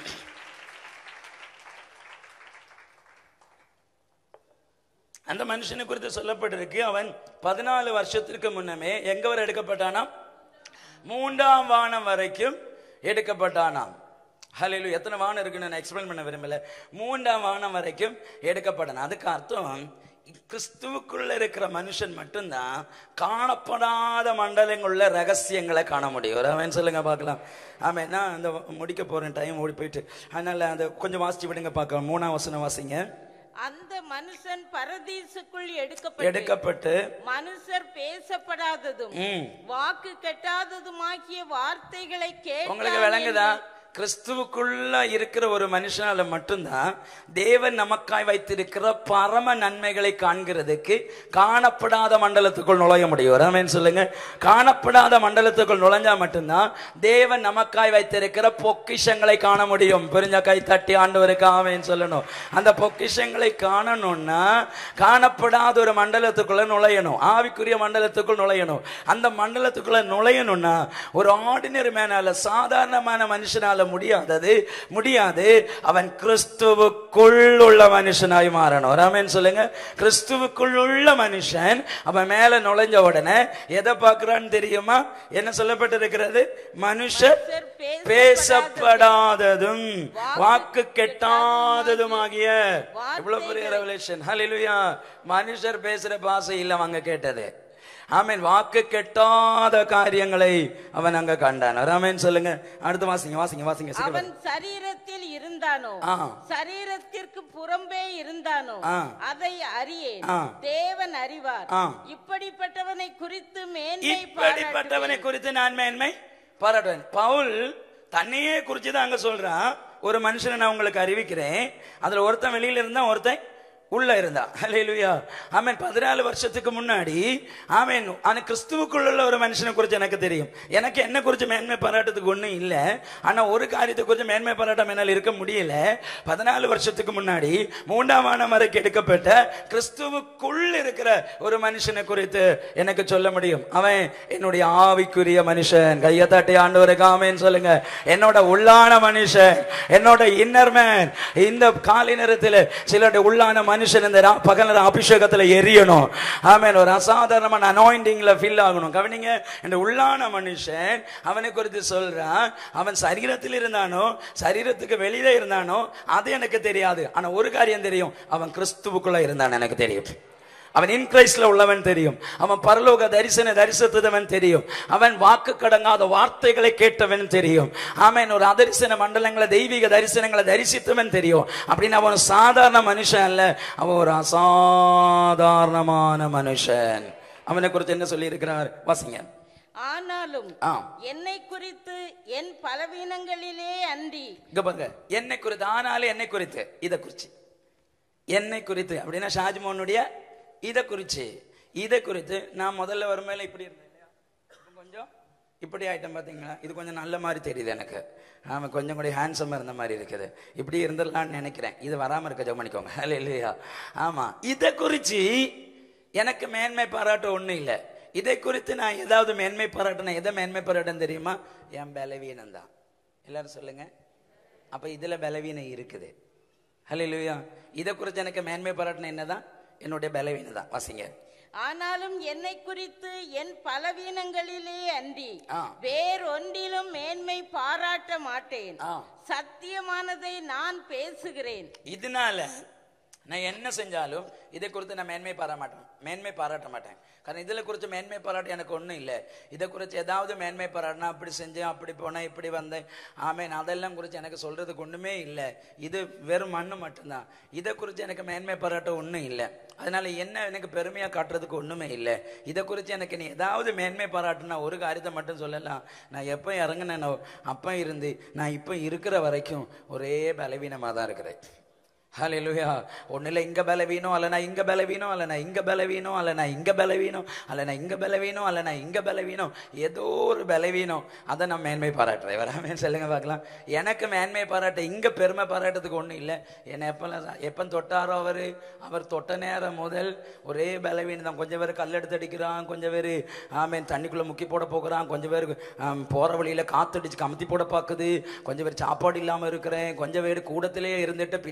அந்த மனுஷனை குறித்து சொல்லப்பட்டிருக்கு. அவன் பதினாலு வருஷத்திற்கு முன்னமே எங்க வர எடுக்கப்பட்டானா? மூன்றாம் வானம் வரைக்கும் எடுக்கப்பட்டானாம். ஹல்லேலூயா. எத்தனை வானம் இருக்குன்னு நான் எக்ஸ்பிளைன் பண்ண விரும்பல. மூன்றாம் வானம் வரைக்கும் எடுக்கப்பட்டான். அதுக்கு அர்த்தம் கிறிஸ்துவுக்குள்ள இருக்கிற மனுஷன் மட்டும்தான் காணப்படாத மண்டலங்களுள்ள ரகசியங்களை காண முடியும். அவன் சொல்லுங்க பார்க்கலாம். ஆமே, நான் அந்த முடிக்க போறேன், டைம் ஓடி போயிட்டு. அதனால அந்த கொஞ்சம் வாசிச்சு விடுங்க பார்க்கலாம். மூணாம் வசனம் வாசிங்க. அந்த மனுஷன் பரதீசுக்குள் எடுக்கப்பட்டு எடுக்கப்பட்டு மனுஷர் பேசப்படாததும் வாக்கு கெட்டாததுமாகிய வார்த்தைகளை கேட்டு. உங்களுக்கு விளங்குதா? கிறிஸ்துவுக்குள்ள இருக்கிற ஒரு மனுஷனால மட்டும்தான் தேவன் நமக்காய் வைத்திருக்கிற பரம நன்மைகளை காண்கிறதுக்கு காணப்படாத மண்டலத்துக்குள் நுழைய முடியும். ஆமென் சொல்லுங்க. காணப்படாத மண்டலத்துக்குள் நுழைஞ்சா மட்டும்தான் தேவன் நமக்காய் வைத்திருக்கிற பொக்கிஷங்களை காண முடியும். புரிஞ்ச கை தட்டி ஆண்டவருக்கு ஆமென் சொல்லணும். அந்த பொக்கிஷங்களை காணணும்னா காணப்படாத ஒரு மண்டலத்துக்குள்ள நுழையணும். ஆவிக்குரிய மண்டலத்துக்குள் நுழையணும். அந்த மண்டலத்துக்குள்ள நுழையணும்னா ஒரு ஆர்டினரி மேனால, சாதாரணமான மனுஷனால முடியாதது முடியாது. அவன் கிறிஸ்துவுக்குள் உள்ள மனுஷனாய் மாறணும். ஆமென் சொல்லுங்க. கிறிஸ்துவுக்குள் உள்ள மனுஷன் அவன் மேல நுழைஞ்ச உடனே எதை பார்க்கிறான்னு தெரியுமா? என்ன சொல்லப்பட்டிருக்கிறது? மனுஷர் பேசப்படாததும் வாக்கு கெட்டாததுமாகிய. இவ்வளவு பெரிய ரெவலேஷன். ஹல்லேலூயா. மனுஷர் பேசுற பாஷை இல்ல அவங்க கேட்டது. ஆமென். வாக்கு கெட்டாத காரியங்களை அவன் அங்க கண்டான். ஆமென் சொல்லுங்க. அடுத்து வாசிங்க வாசிங்க வாசிங்க. அவன் சரீரத்தில் இருந்தானோ சரீரத்திற்கு புறம்பே இருந்தானோ அதை அறியேன், தேவன் அறிவார். இப்படிப்பட்டவனை குறித்து மேன்மை இப்படிப்பட்டவனை குறித்து நான் மேன்மை பாராட்டுவேன். பவுல் தன்னையே குறிச்சுதான் அங்க சொல்றான். ஒரு மனுஷனை நான் உங்களுக்கு அறிவிக்கிறேன், அதுல ஒருத்தன் வெளியில இருந்தா ஒருத்தன் உள்ள இருந்தா. ஹல்லேலூயா. ஆமென். பதினாலு வருஷத்துக்கு முன்னாடி ஆமென் ஆனா கிறிஸ்துவுக்குள்ள ஒரு மனுஷனை குறித்து எனக்கு தெரியும். எனக்கு என்ன குறித்து மேன்மை பாராட்டத்துக்கு ஒண்ணும் இல்ல. ஆனா ஒரு காரியத்தை குறித்து மேன்மை பாராட்டம் என்னால் இருக்க முடியல. பதினாலு வருஷத்துக்கு முன்னாடி மூன்றாம் வானம் வரைக்கும் எடுக்கப்பட்ட கிறிஸ்துவுக்குள் இருக்கிற ஒரு மனுஷனை குறித்து எனக்கு சொல்ல முடியும். அவன் என்னுடைய ஆவிக்குரிய மனுஷன். கையை தட்டி ஆண்டவருக்கு ஆமென் சொல்லுங்க. என்னோட உள்ளான மனுஷன், என்னோட இன்னர் மேன். இந்த காலை நேரத்தில் சிலருடைய உள்ளான மனுஷன் இந்த பகல் அபிஷேகத்துல எரியணும். ஆமென். ஒரு அசாதாரணமான அனாயிண்டிங்ல ஃபீல் ஆகணும். கவனிங்க. இந்த உள்ளான மனுஷன் அவனை குறித்து சொல்றான். அவன் சரீரத்தில் இருந்தானோ சரீரத்துக்கு வெளியில இருந்தானோ அது எனக்கு தெரியாது. ஆனா ஒரு காரியம் தெரியும், அவன் கிறிஸ்துவுக்குள்ள இருந்தான் எனக்கு தெரியும். அவன் இன் கிரைஸ்ட்ல உள்ளவன் தெரியும். அவன் பரலோக தரிசன தரிசித்தவன் தெரியும். அவன் வாக்கு கடங்காத வார்த்தைகளை கேட்டவன் தெரியும். ஆமென். ஒரு அதரிசன மண்டலங்களை, தெய்வீக தரிசனங்களை தரிசித்தவன் தெரியும். அப்படின்னு அவன் சாதாரண மனுஷன் அல்ல, அவன் ஒரு அசாதாரணமான மனுஷன். அவனை குறித்து என்ன சொல்லி இருக்கிறார் வாசிங்க. ஆனாலும் என்னை குறித்து என் பலவீனங்களிலே அன்றி. இங்க பாருங்க. என்னை குறித்து, ஆனாலும் என்னை குறித்து, இதை குறிச்சு என்னை குறித்து அப்படின்னா ஷாஜ்மோனுடைய இதை குறிச்சு இதை குறித்து நான் முதல்ல வரும்போது இப்படி இருந்தேன் இல்லையா, கொஞ்சம் இப்படி ஆயிட்டேன் பார்த்தீங்களா? இது கொஞ்சம் நல்ல மாதிரி தெரியுது எனக்கு. ஆமாம், கொஞ்சம் கூட ஹேண்ட்ஸமாக இருந்த மாதிரி இருக்குது. இப்படி இருந்துடலான்னு நினைக்கிறேன். இது வராமல் இருக்க ஜெபம் பண்ணிக்கோங்க. இல்லையா? ஆமாம். இதை குறித்து எனக்கு மேன்மை பாராட்ட ஒன்றும் இல்லை. இதை குறித்து நான் ஏதாவது மேன்மை பாராட்டினா எதை மேன்மை பாராட்டன்னு தெரியுமா? என் பலவீனம் தான். எல்லாரும் சொல்லுங்க. அப்போ இதில் பலவீனம் இருக்குது. ஹல்லேலூயா. இதை குறித்து எனக்கு மேன்மை பாராட்டின என்னதான்? என்னுடைய பலவீனம் தான். வாசிங்க. ஆனாலும் என்னை குறித்து என் பலவீனங்களிலே அன்றி வேறொன்றிலும் மேன்மை பாராட்ட மாட்டேன். சத்தியமானதை நான் பேசுகிறேன். இதனால நான் என்ன செஞ்சாலும் இதை குறித்து நான் மேன்மை பாராட்ட மாட்டேன் மேன்மை பாராட்ட மாட்டேன் காரணம் இதில் குறித்து மேன்மை பாராட்ட எனக்கு ஒன்றும் இல்லை. இதை குறித்து ஏதாவது மேன்மை பாராட்டினா அப்படி செஞ்சேன், அப்படி போனேன், இப்படி வந்தேன், ஆமேன், அதெல்லாம் குறித்து எனக்கு சொல்றதுக்கு ஒன்றுமே இல்லை. இது வெறும் மண்ணு மட்டும்தான். இதை குறித்து எனக்கு மேன்மை பாராட்ட ஒன்றும் இல்லை. அதனால என்ன எனக்கு பெருமையாக காட்டுறதுக்கு ஒன்றுமே இல்லை. இதை குறித்து எனக்கு நீ ஏதாவது மேன்மை பாராட்டுனா ஒரு காரியத்தை மட்டும் சொல்லலாம். நான் எப்போ இறங்கினேனோ அப்போ இருந்து நான் இப்போ இருக்கிற வரைக்கும் ஒரே பலவீனமாக தான் இருக்கிறேன். ஹல்லேலூயா. ஒன்றில் இங்கே பலவீனம் அல்லனா இங்கே பலவீனம் அல்லனா இங்கே பலவீனம் அல்லனா இங்கே பலவீனம் அல்லனா இங்கே பலவீனம் அல்லனா இங்கே பலவீனம், ஏதோ ஒரு பலவீனம். அதை நான் மேன்மை பாராட்டுறேன். வராமே சொல்லுங்க பார்க்கலாம். எனக்கு மேன்மை பாராட்ட இங்கே பெருமை பாராட்டத்துக்கு ஒன்றும் இல்லை. என்னை எப்போ எப்போ தொட்டாரோ அவர் அவர் தொட்ட நேரம் முதல் ஒரே பலவீனம் தான். கொஞ்சம் பேர் கல்லெடுத்து அடிக்கிறான், கொஞ்சம் பேர் ஆமேன் தண்ணிக்குள்ளே முக்கி போட போகிறான், கொஞ்சம் பேர் போகிற வழியில் காற்றடிச்சு கமுத்தி போட பார்க்குது, கொஞ்சம் பேர் சாப்பாடு இல்லாமல் இருக்கிறேன், கொஞ்சம் பேர் கூடத்திலே இருந்துட்டு பின்னாடி இருந்து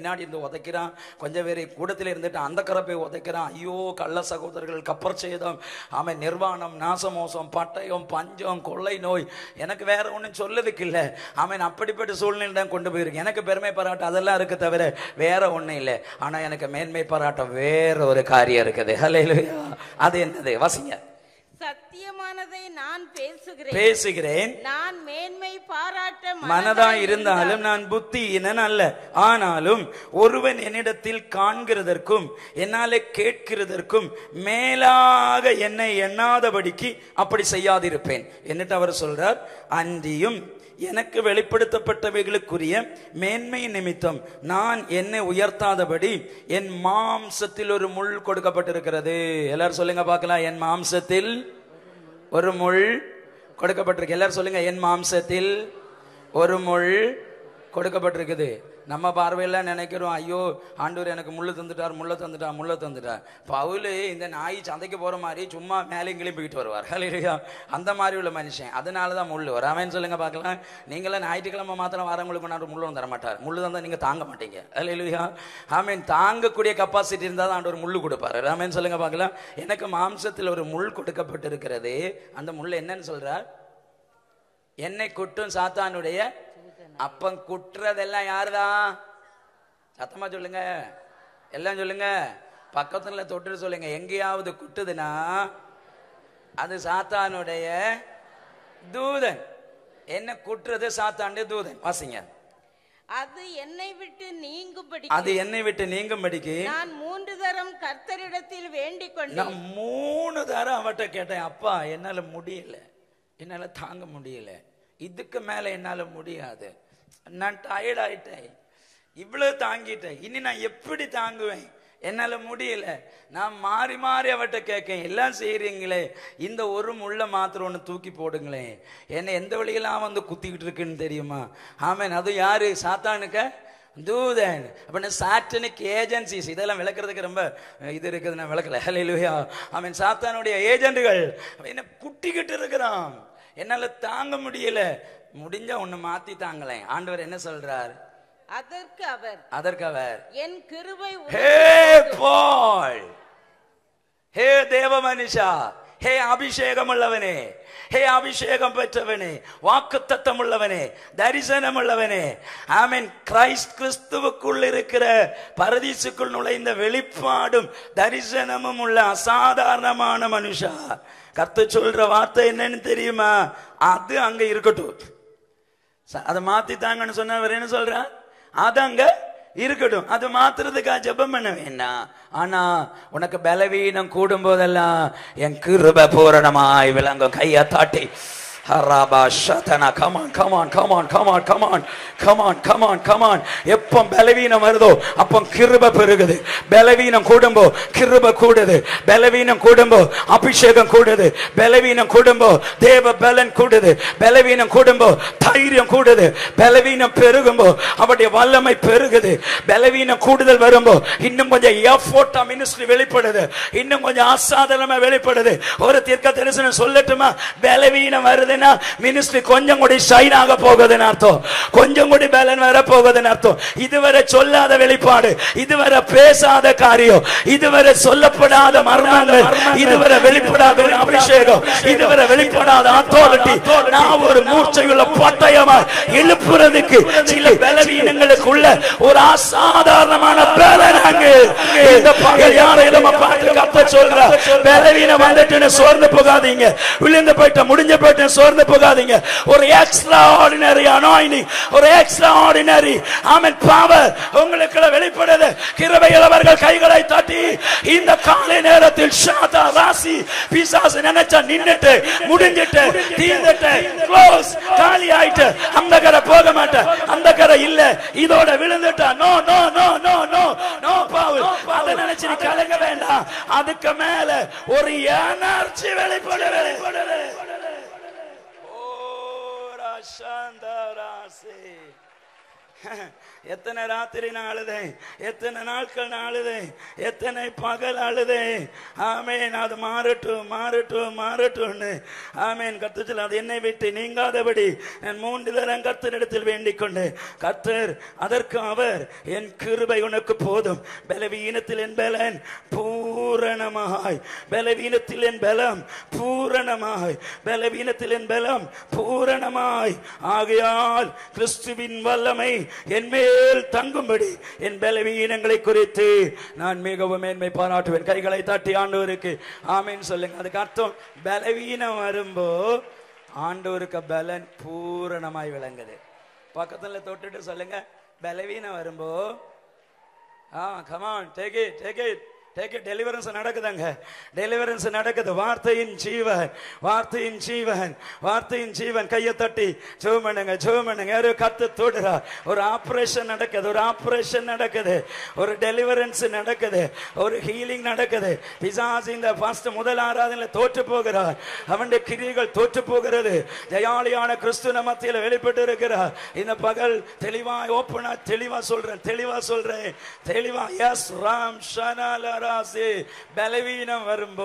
உதைக்கிறான், கொஞ்சம் பேரை கூடத்தில் இருந்துட்டு அந்த கரை போய் உதைக்கிறான். ஐயோ கள்ள சகோதரர்கள், கப்பர் சேதம், ஆமாம், நிர்வாணம், நாசமோசம், பட்டயம், பஞ்சம், கொள்ளை நோய், எனக்கு வேற ஒன்றும் சொல்லதுக்கு இல்லை. ஆமாம், அப்படிப்பட்ட சூழ்நிலை தான் கொண்டு போயிருக்கு. எனக்கு பெருமை பாராட்ட அதெல்லாம் இருக்கு தவிர வேற ஒன்றும் இல்லை. ஆனால் எனக்கு மேன்மை பாராட்ட வேற ஒரு காரியம் இருக்குது. ஹல்லேலூயா. அது என்னது? வாசிங்க. சத்தியமானதை நான் பேசுகிறேன் பேசுகிறேன் நான் மேன்மை பாராட்ட மனதா இருந்தாலும் நான் புத்தியினன் அல்ல. ஆனாலும் ஒருவன் என்னிடத்தில் காண்கிறதற்கும் என்னாலே கேட்கிறதற்கும் மேலாக என்னை எண்ணாதபடிக்கு அப்படி செய்யாதிருப்பேன் என்னட்டு அவர் சொல்றார். அன்றியும் எனக்கு வெளிப்படுத்தப்பட்டவைகளுக்குரிய மேன்மை நிமித்தம் நான் என்னை உயர்த்தாதபடி என் மாம்சத்தில் ஒரு முள் கொடுக்கப்பட்டிருக்கிறது. எல்லாரும் சொல்லுங்க பார்க்கலாம். என் மாம்சத்தில் ஒரு முள் கொடுக்கப்பட்டிருக்கு. எல்லாரும் சொல்லுங்க. என் மாம்சத்தில் ஒரு முள் கொடுக்கப்பட்டிருக்குது. நம்ம பார்வையெல்லாம் நினைக்கிறோம், ஐயோ ஆண்டவர் எனக்கு முள்ளு தந்துட்டார், முள்ளை தந்துட்டார், முள்ளை தந்துட்டார். பவுல் இந்த நாய் சந்தைக்கு போற மாதிரி சும்மா மேலேயும் கிளம்பிக்கிட்டு வருவார். ஹல்லேலூயா. அந்த மாதிரி உள்ள மனுஷன், அதனால தான் முள்ளு வரும். அவன் சொல்லுங்க பார்க்கலாம். நீங்களாம் ஞாயிற்றுக்கிழமை மாத்திரம் வரவங்களுக்கு நான் முள்ளு தர மாட்டார். முள்ளு தந்தா நீங்க தாங்க மாட்டீங்க. ஹல்லேலூயா. ஆமீன். தாங்கக்கூடிய கப்பாசிட்டி இருந்தால் தான் ஆண்டவர் முள்ளு கொடுப்பாரு. ஆமீன் சொல்லுங்க பார்க்கலாம். எனக்கு மாம்சத்தில் ஒரு முள் கொடுக்கப்பட்டிருக்கிறது. அந்த முள் என்னன்னு சொல்றார்? என்னை குட்டும் சாத்தானுடைய அப்ப குட்டுறதெல்லாம் யாருதான்? சத்தமா சொல்லுங்க, எல்லாம் சொல்லுங்க, பக்கத்துல தொட்டு சொல்லுங்க. எங்கேயாவது குட்டுதுன்னா அது சாத்தானுடைய தூதன். என்ன குட்டுறது? சாத்தானுடைய தூதன். வாசிங்க. அது என்னை விட்டு நீங்கும்படி அது என்னை விட்டு நீங்கும்படிக்கு நான் மூன்று தரம் கர்த்தரிடத்தில் வேண்டிக் கொண்டேன். நான் மூணு தரம் அவட்ட கேட்டேன். அப்பா என்னால முடியல, என்னால தாங்க முடியல, இதுக்கு மேல என்னால முடியாது, நான் டயர்ட் ஆயிட்டேன், இவ்வளவு தாங்கிட்டேன், இனி நான் எப்படி தாங்குவேன், என்னால முடியல. நான் மாறி மாறி அவட்ட கேட்கேன். எல்லாம் செய்யறீங்களே, இந்த ஒரு முள்ள மாத்திரம் ஒன்று தூக்கி போடுங்களேன். என்ன எந்த வழியெல்லாம் வந்து குத்திக்கிட்டு இருக்குன்னு தெரியுமா? ஆமேன். அது யாரு? சாத்தானுக்க தூதன். அப்படின்னா சாட்டனிக் ஏஜென்சிஸ். இதெல்லாம் விளக்குறதுக்கு ரொம்ப இது இருக்குது, நான் விளக்கல. ஹல்லேலூயா. ஆமேன். சாத்தானுடைய ஏஜென்ட்டுகள் என்ன குட்டிக்கிட்டு இருக்கிறான், என்னால தாங்க முடியல, முடிஞ்சா ஒண்ணு மாத்தி தாங்களேன். ஆண்டவர் என்ன சொல்றார்? அதற்கு அவர் அதற்கு அவர் என் கிருபை. ஹே பால், ஹே தேவ மனுஷா, ஹே அபிஷேகம் உள்ளவனே, ஹே அபிஷேகம் பெற்றவனே, வாக்குத்தத்தம் உள்ளவனே, தரிசனம் உள்ளவனே, ஆமென். கிறிஸ்து கிறிஸ்துவுக்குள் இருக்கிற பரதீசுக்குள் நுழைந்த வெளிப்பாடும் தரிசனமும் உள்ள அசாதாரணமான மனுஷா, கர்த்தர் சொல்ற வார்த்தை என்னன்னு தெரியுமா? அது அங்க இருக்கட்டும். அதை மாத்தித்தாங்கன்னு சொன்னவர் என்ன சொல்ற? அது அங்க இருக்கட்டும். அது மாத்துறதுக்காக ஜெபம் பண்ண வேண்டாம். ஆனா உனக்கு பலவீனம் கூடும் போதெல்லாம் என் கிருபை பூரணமாய் விளங்கும். கையை தாட்டி எப்போ பலவீனம் வருதோ அப்போ கிருபை பெருகுது. பலவீனம் கூடும்போ கிருபை கூடுது. பலவீனம் கூடும்போ அபிஷேகம் கூடுது. பலவீனம் கூடும்போ தேவ பலன் கூடுது. பலவீனம் கூடும்போ தைரியம் கூடுது. பலவீனம் பெருகும்போ அவருடைய வல்லமை பெருகுது. பலவீனம் கூடுதல் வரும்போ இன்னும் கொஞ்சம் எஃபோர்ட்டா மினிஸ்ட்ரி வெளிப்படுது, இன்னும் கொஞ்சம் அசாதாரணமா வெளிப்படுது. ஒரு தீர்க்க தரிசனம் சொல்லட்டுமா? பலவீனம் வருது, மினிஸ்ட்ரி கொஞ்சம் கூட ஷைன் ஆக போகுதுன்னு அர்த்தம், கொஞ்சம் கூட பலன் வர போகுதுன்னு அர்த்தம். இதுவரை சொல்லாத வெளிப்பாடு, இதுவரை பேசாத காரியம், இதுவரை சொல்லப்படாத மர்மங்கள், இதுவரை வெளிப்படாத அபிஷேகம், இதுவரை வெளிப்படாத அத்தாரிட்டி நான் ஒரு மூர்ச்சையுள்ள பட்டயமா எழுப்புறதுக்கு சில பலவீனங்களுக்குள்ள ஒரு அசாதாரணமான பலன் அங்கு இந்த பகல் யாரையும் பார்த்து கத்த சொல்ற பலவீனம் வந்துட்டு சோர்ந்து போகாதீங்க, விழுந்து போயிட்ட முடிஞ்ச போயிட்ட சோர்ந்து போகாதீங்க. ஒரு எக்ஸ்ட்ராஆர்டினரி அனாயினிங், ஒரு எக்ஸ்ட்ராஆர்டினரி ஆமென் பவர் உங்களுக்கு வெளிப்படுது. கிருபையுள்ளவர்கள் கைகளை தட்டி இந்த காலை நேரத்தில் ஷாதா ராசி பிசாசு நினைச்சா நின்னுட்டு முடிஞ்சிட்டு தீர்ந்துட்டு க்ளோஸ் காலி ஆயிட்டு அந்த கரை போக மாட்டேன், அந்த கரை இல்ல, இதோட விழுந்துட்டா no no no no no no power. அதை நினைச்சு நீ கலங்க வேண்டாம். அதுக்கு மேல ஒரு எனர்ஜி வெளிப்படு வெளிப்படுது. எத்தனை ராத்திரி நான் அழுதேன், எத்தனை நாட்கள் நான் அழுதேன், எத்தனை பகல் அழுதேன். ஆமேன். அது மாறட்டும் மாறட்டும் மாறட்டும்னு ஆமேன். கர்த்தர் அது என்னை விட்டு நீங்காதபடி நான் மூன்று தரம் கர்த்தரிடத்தில் வேண்டிக் கொண்டு, கர்த்தர் அதற்கு அவர் என் கிருபை உனக்கு போதும், பலவீனத்தில் என் பலன் பூரணமாய், பலவீனத்தில் என் பலம் பூரணமாய், பலவீனத்தில் என் பலம் பூரணமாய், ஆகையால் கிறிஸ்துவின் வல்லமை என் மேல் தங்கும்படி என் பலவீனங்களை குறித்து நான் மிகவும் மேன்மை பாராட்டுவேன். கைகளை தட்டி ஆண்டவருக்கு ஆமேன் சொல்லுங்க. அதுக்கு அர்த்தம் பலவீனம் வரும்போ ஆண்டவருக்கு பலன் பூரணமாய் விளங்குது. பக்கத்துல தொட்டுட்டு சொல்லுங்க, பலவீனம் வரும்போ ஆ come on take it take it take it. Deliverance நடக்குதுங்க, டெலிவரன்ஸ் நடக்குது. வார்த்தையின் ஜீவன், வார்த்தையின் ஜீவன், வார்த்தையின் ஜீவன். கையை தட்டி ஜெபம் பண்ணுங்க, ஜெபம் பண்ணுங்க. யாரோ கத்து தொடுறா, ஒரு ஆபரேஷன் நடக்குது, ஒரு ஆபரேஷன் நடக்குது, ஒரு டெலிவரன்ஸ் நடக்குது, ஒரு ஹீலிங் நடக்குது. பிசாசு இந்த ஃபர்ஸ்ட் முதல் ஆராதனையில் தோற்று போகிறார், அவனுடைய கிரியைகள் தோற்று போகிறது. ஜெயாலியான கிறிஸ்து மத்தியில் வெளிப்பட்டு இருக்கிறார். இந்த பகல் தெளிவா ஓப்பனா தெளிவா சொல்றேன், தெளிவா சொல்றேன், தெளிவா. எஸ் ராம் ஷனாலா. பலவீனம் வரும்போ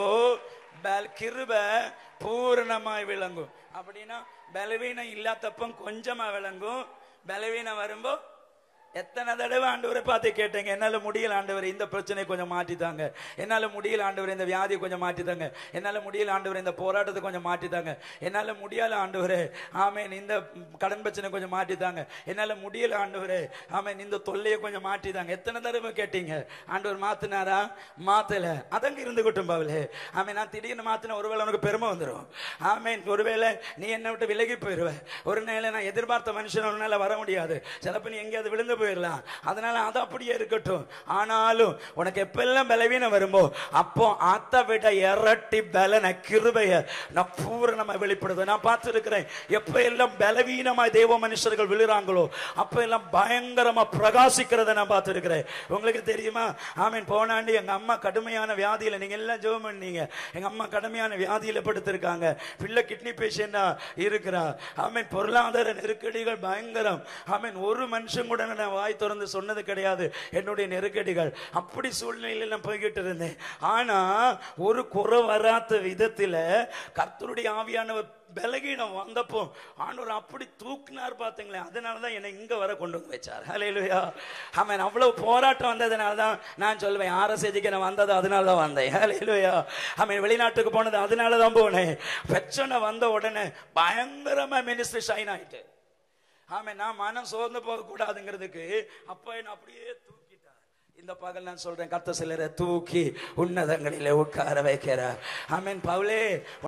கிருபை பூரணமாய் விளங்கும். அப்படின்னா பலவீனம் இல்லாதப்ப கொஞ்சமா விளங்கும், பலவீனம் வரும்போ எத்தனை தடவை ஆண்டவரை பார்த்து கேட்டேங்க, என்னால முடியல ஆண்டவர், இந்த பிரச்சனை கொஞ்சம் மாற்றித்தாங்க, என்னால முடியல ஆண்டவர், இந்த வியாதியை கொஞ்சம் மாற்றித்தாங்க, என்னால முடியல ஆண்டவர், இந்த போராட்டத்தை கொஞ்சம் மாற்றித்தாங்க, என்னால முடியல ஆண்டவரே ஆமேன், இந்த கடன் பிரச்சனை கொஞ்சம் மாற்றித்தாங்க, என்னால முடியல ஆண்டவரே ஆமேன், இந்த தொல்லையை கொஞ்சம் மாற்றித்தாங்க. எத்தனை தடவை கேட்டீங்க? ஆண்டவர் மாத்தினாரா? மாத்தல. அதங்க இருந்து கொட்டும் பாவலே ஆமேன். நான் திடீர்னு மாத்தின ஒருவேளை உனக்கு பெருமை வந்துடும். ஆமேன். ஒருவேளை நீ என்னை விட்டு விலகி போயிடுவ. ஒரு நாள் நான் எதிர்பார்த்த மனுஷன் ஒரு நாள் வர முடியாது. சிலப்ப நீ எங்கேயாவது விழுந்து போயிடலாம். அதனால அது அப்படியே இருக்கட்டும். ஆனாலும் உனக்கு எப்பெல்லாம் பலவீனம் வரும்போ அப்போ அதை விட இரட்டி பலன கிருபைய நான் பூரணமா வெளிப்படுது. நான் பார்த்திருக்கிறேன், எப்ப எல்லாம் பலவீனமாய் தேவ மனுஷர்கள் விழுறாங்களோ அப்ப எல்லாம் பயங்கரமா பிரகாசிக்கிறத நான் பார்த்திருக்கிறேன். உங்களுக்கு தெரியுமா? ஆமீன். போனாண்டி எங்க அம்மா கடுமையான வியாதியில, நீங்க எல்லாம் ஜெபம் பண்ணீங்க, எங்க அம்மா கடுமையான வியாதியில படுத்திருக்காங்க. பிள்ளை கிட்னி பேஷண்டா இருக்கிறா. ஆமீன். பொருளாதார நெருக்கடிகள் பயங்கரம். ஆமீன். ஒரு மனுஷன் கூட நான் வாய் திறந்து சொன்னது கிடையாது என்னுடைய நெருக்கடிகள். அப்படி சூழ்நிலையில் நான் போய்கிட்டு இருந்தேன். ஆனா ஒரு குறை வராத விதத்துல கர்த்தருடைய ஆவியானவர் பலகீனம் வந்தப்போ ஆண்டவர் அப்படி தூக்கினார் பாத்தீங்களே. அதனாலதான் என்னை இங்க வர கொண்டு வந்து வச்சார். ஹல்லேலூயா. ஆமென். அவ்வளவு போராட்டம் வந்ததுனாலதான் நான் சொல்வேன், ஆரசேதிக்கு நான் வந்தது அதனாலதான் வந்தேன். ஹல்லேலூயா. ஆமென். வெளிநாட்டுக்கு போனது அதனாலதான் போனேன். பிரச்சனை வந்த உடனே பயங்கரமா மினிஸ்ட்ரி ஷைன் ஆயிட்டு. ஆமே. நான் மனம் சோர்ந்து போக கூடாதுங்கிறதுக்கு அப்ப என்ன அப்படியே தூக்கிட்டார். இந்த பகல் நான் சொல்றேன், கர்த்தர் சிலரை தூக்கி உன்னதங்களிலே உட்கார வைக்கிறார். ஆமென். பவுலே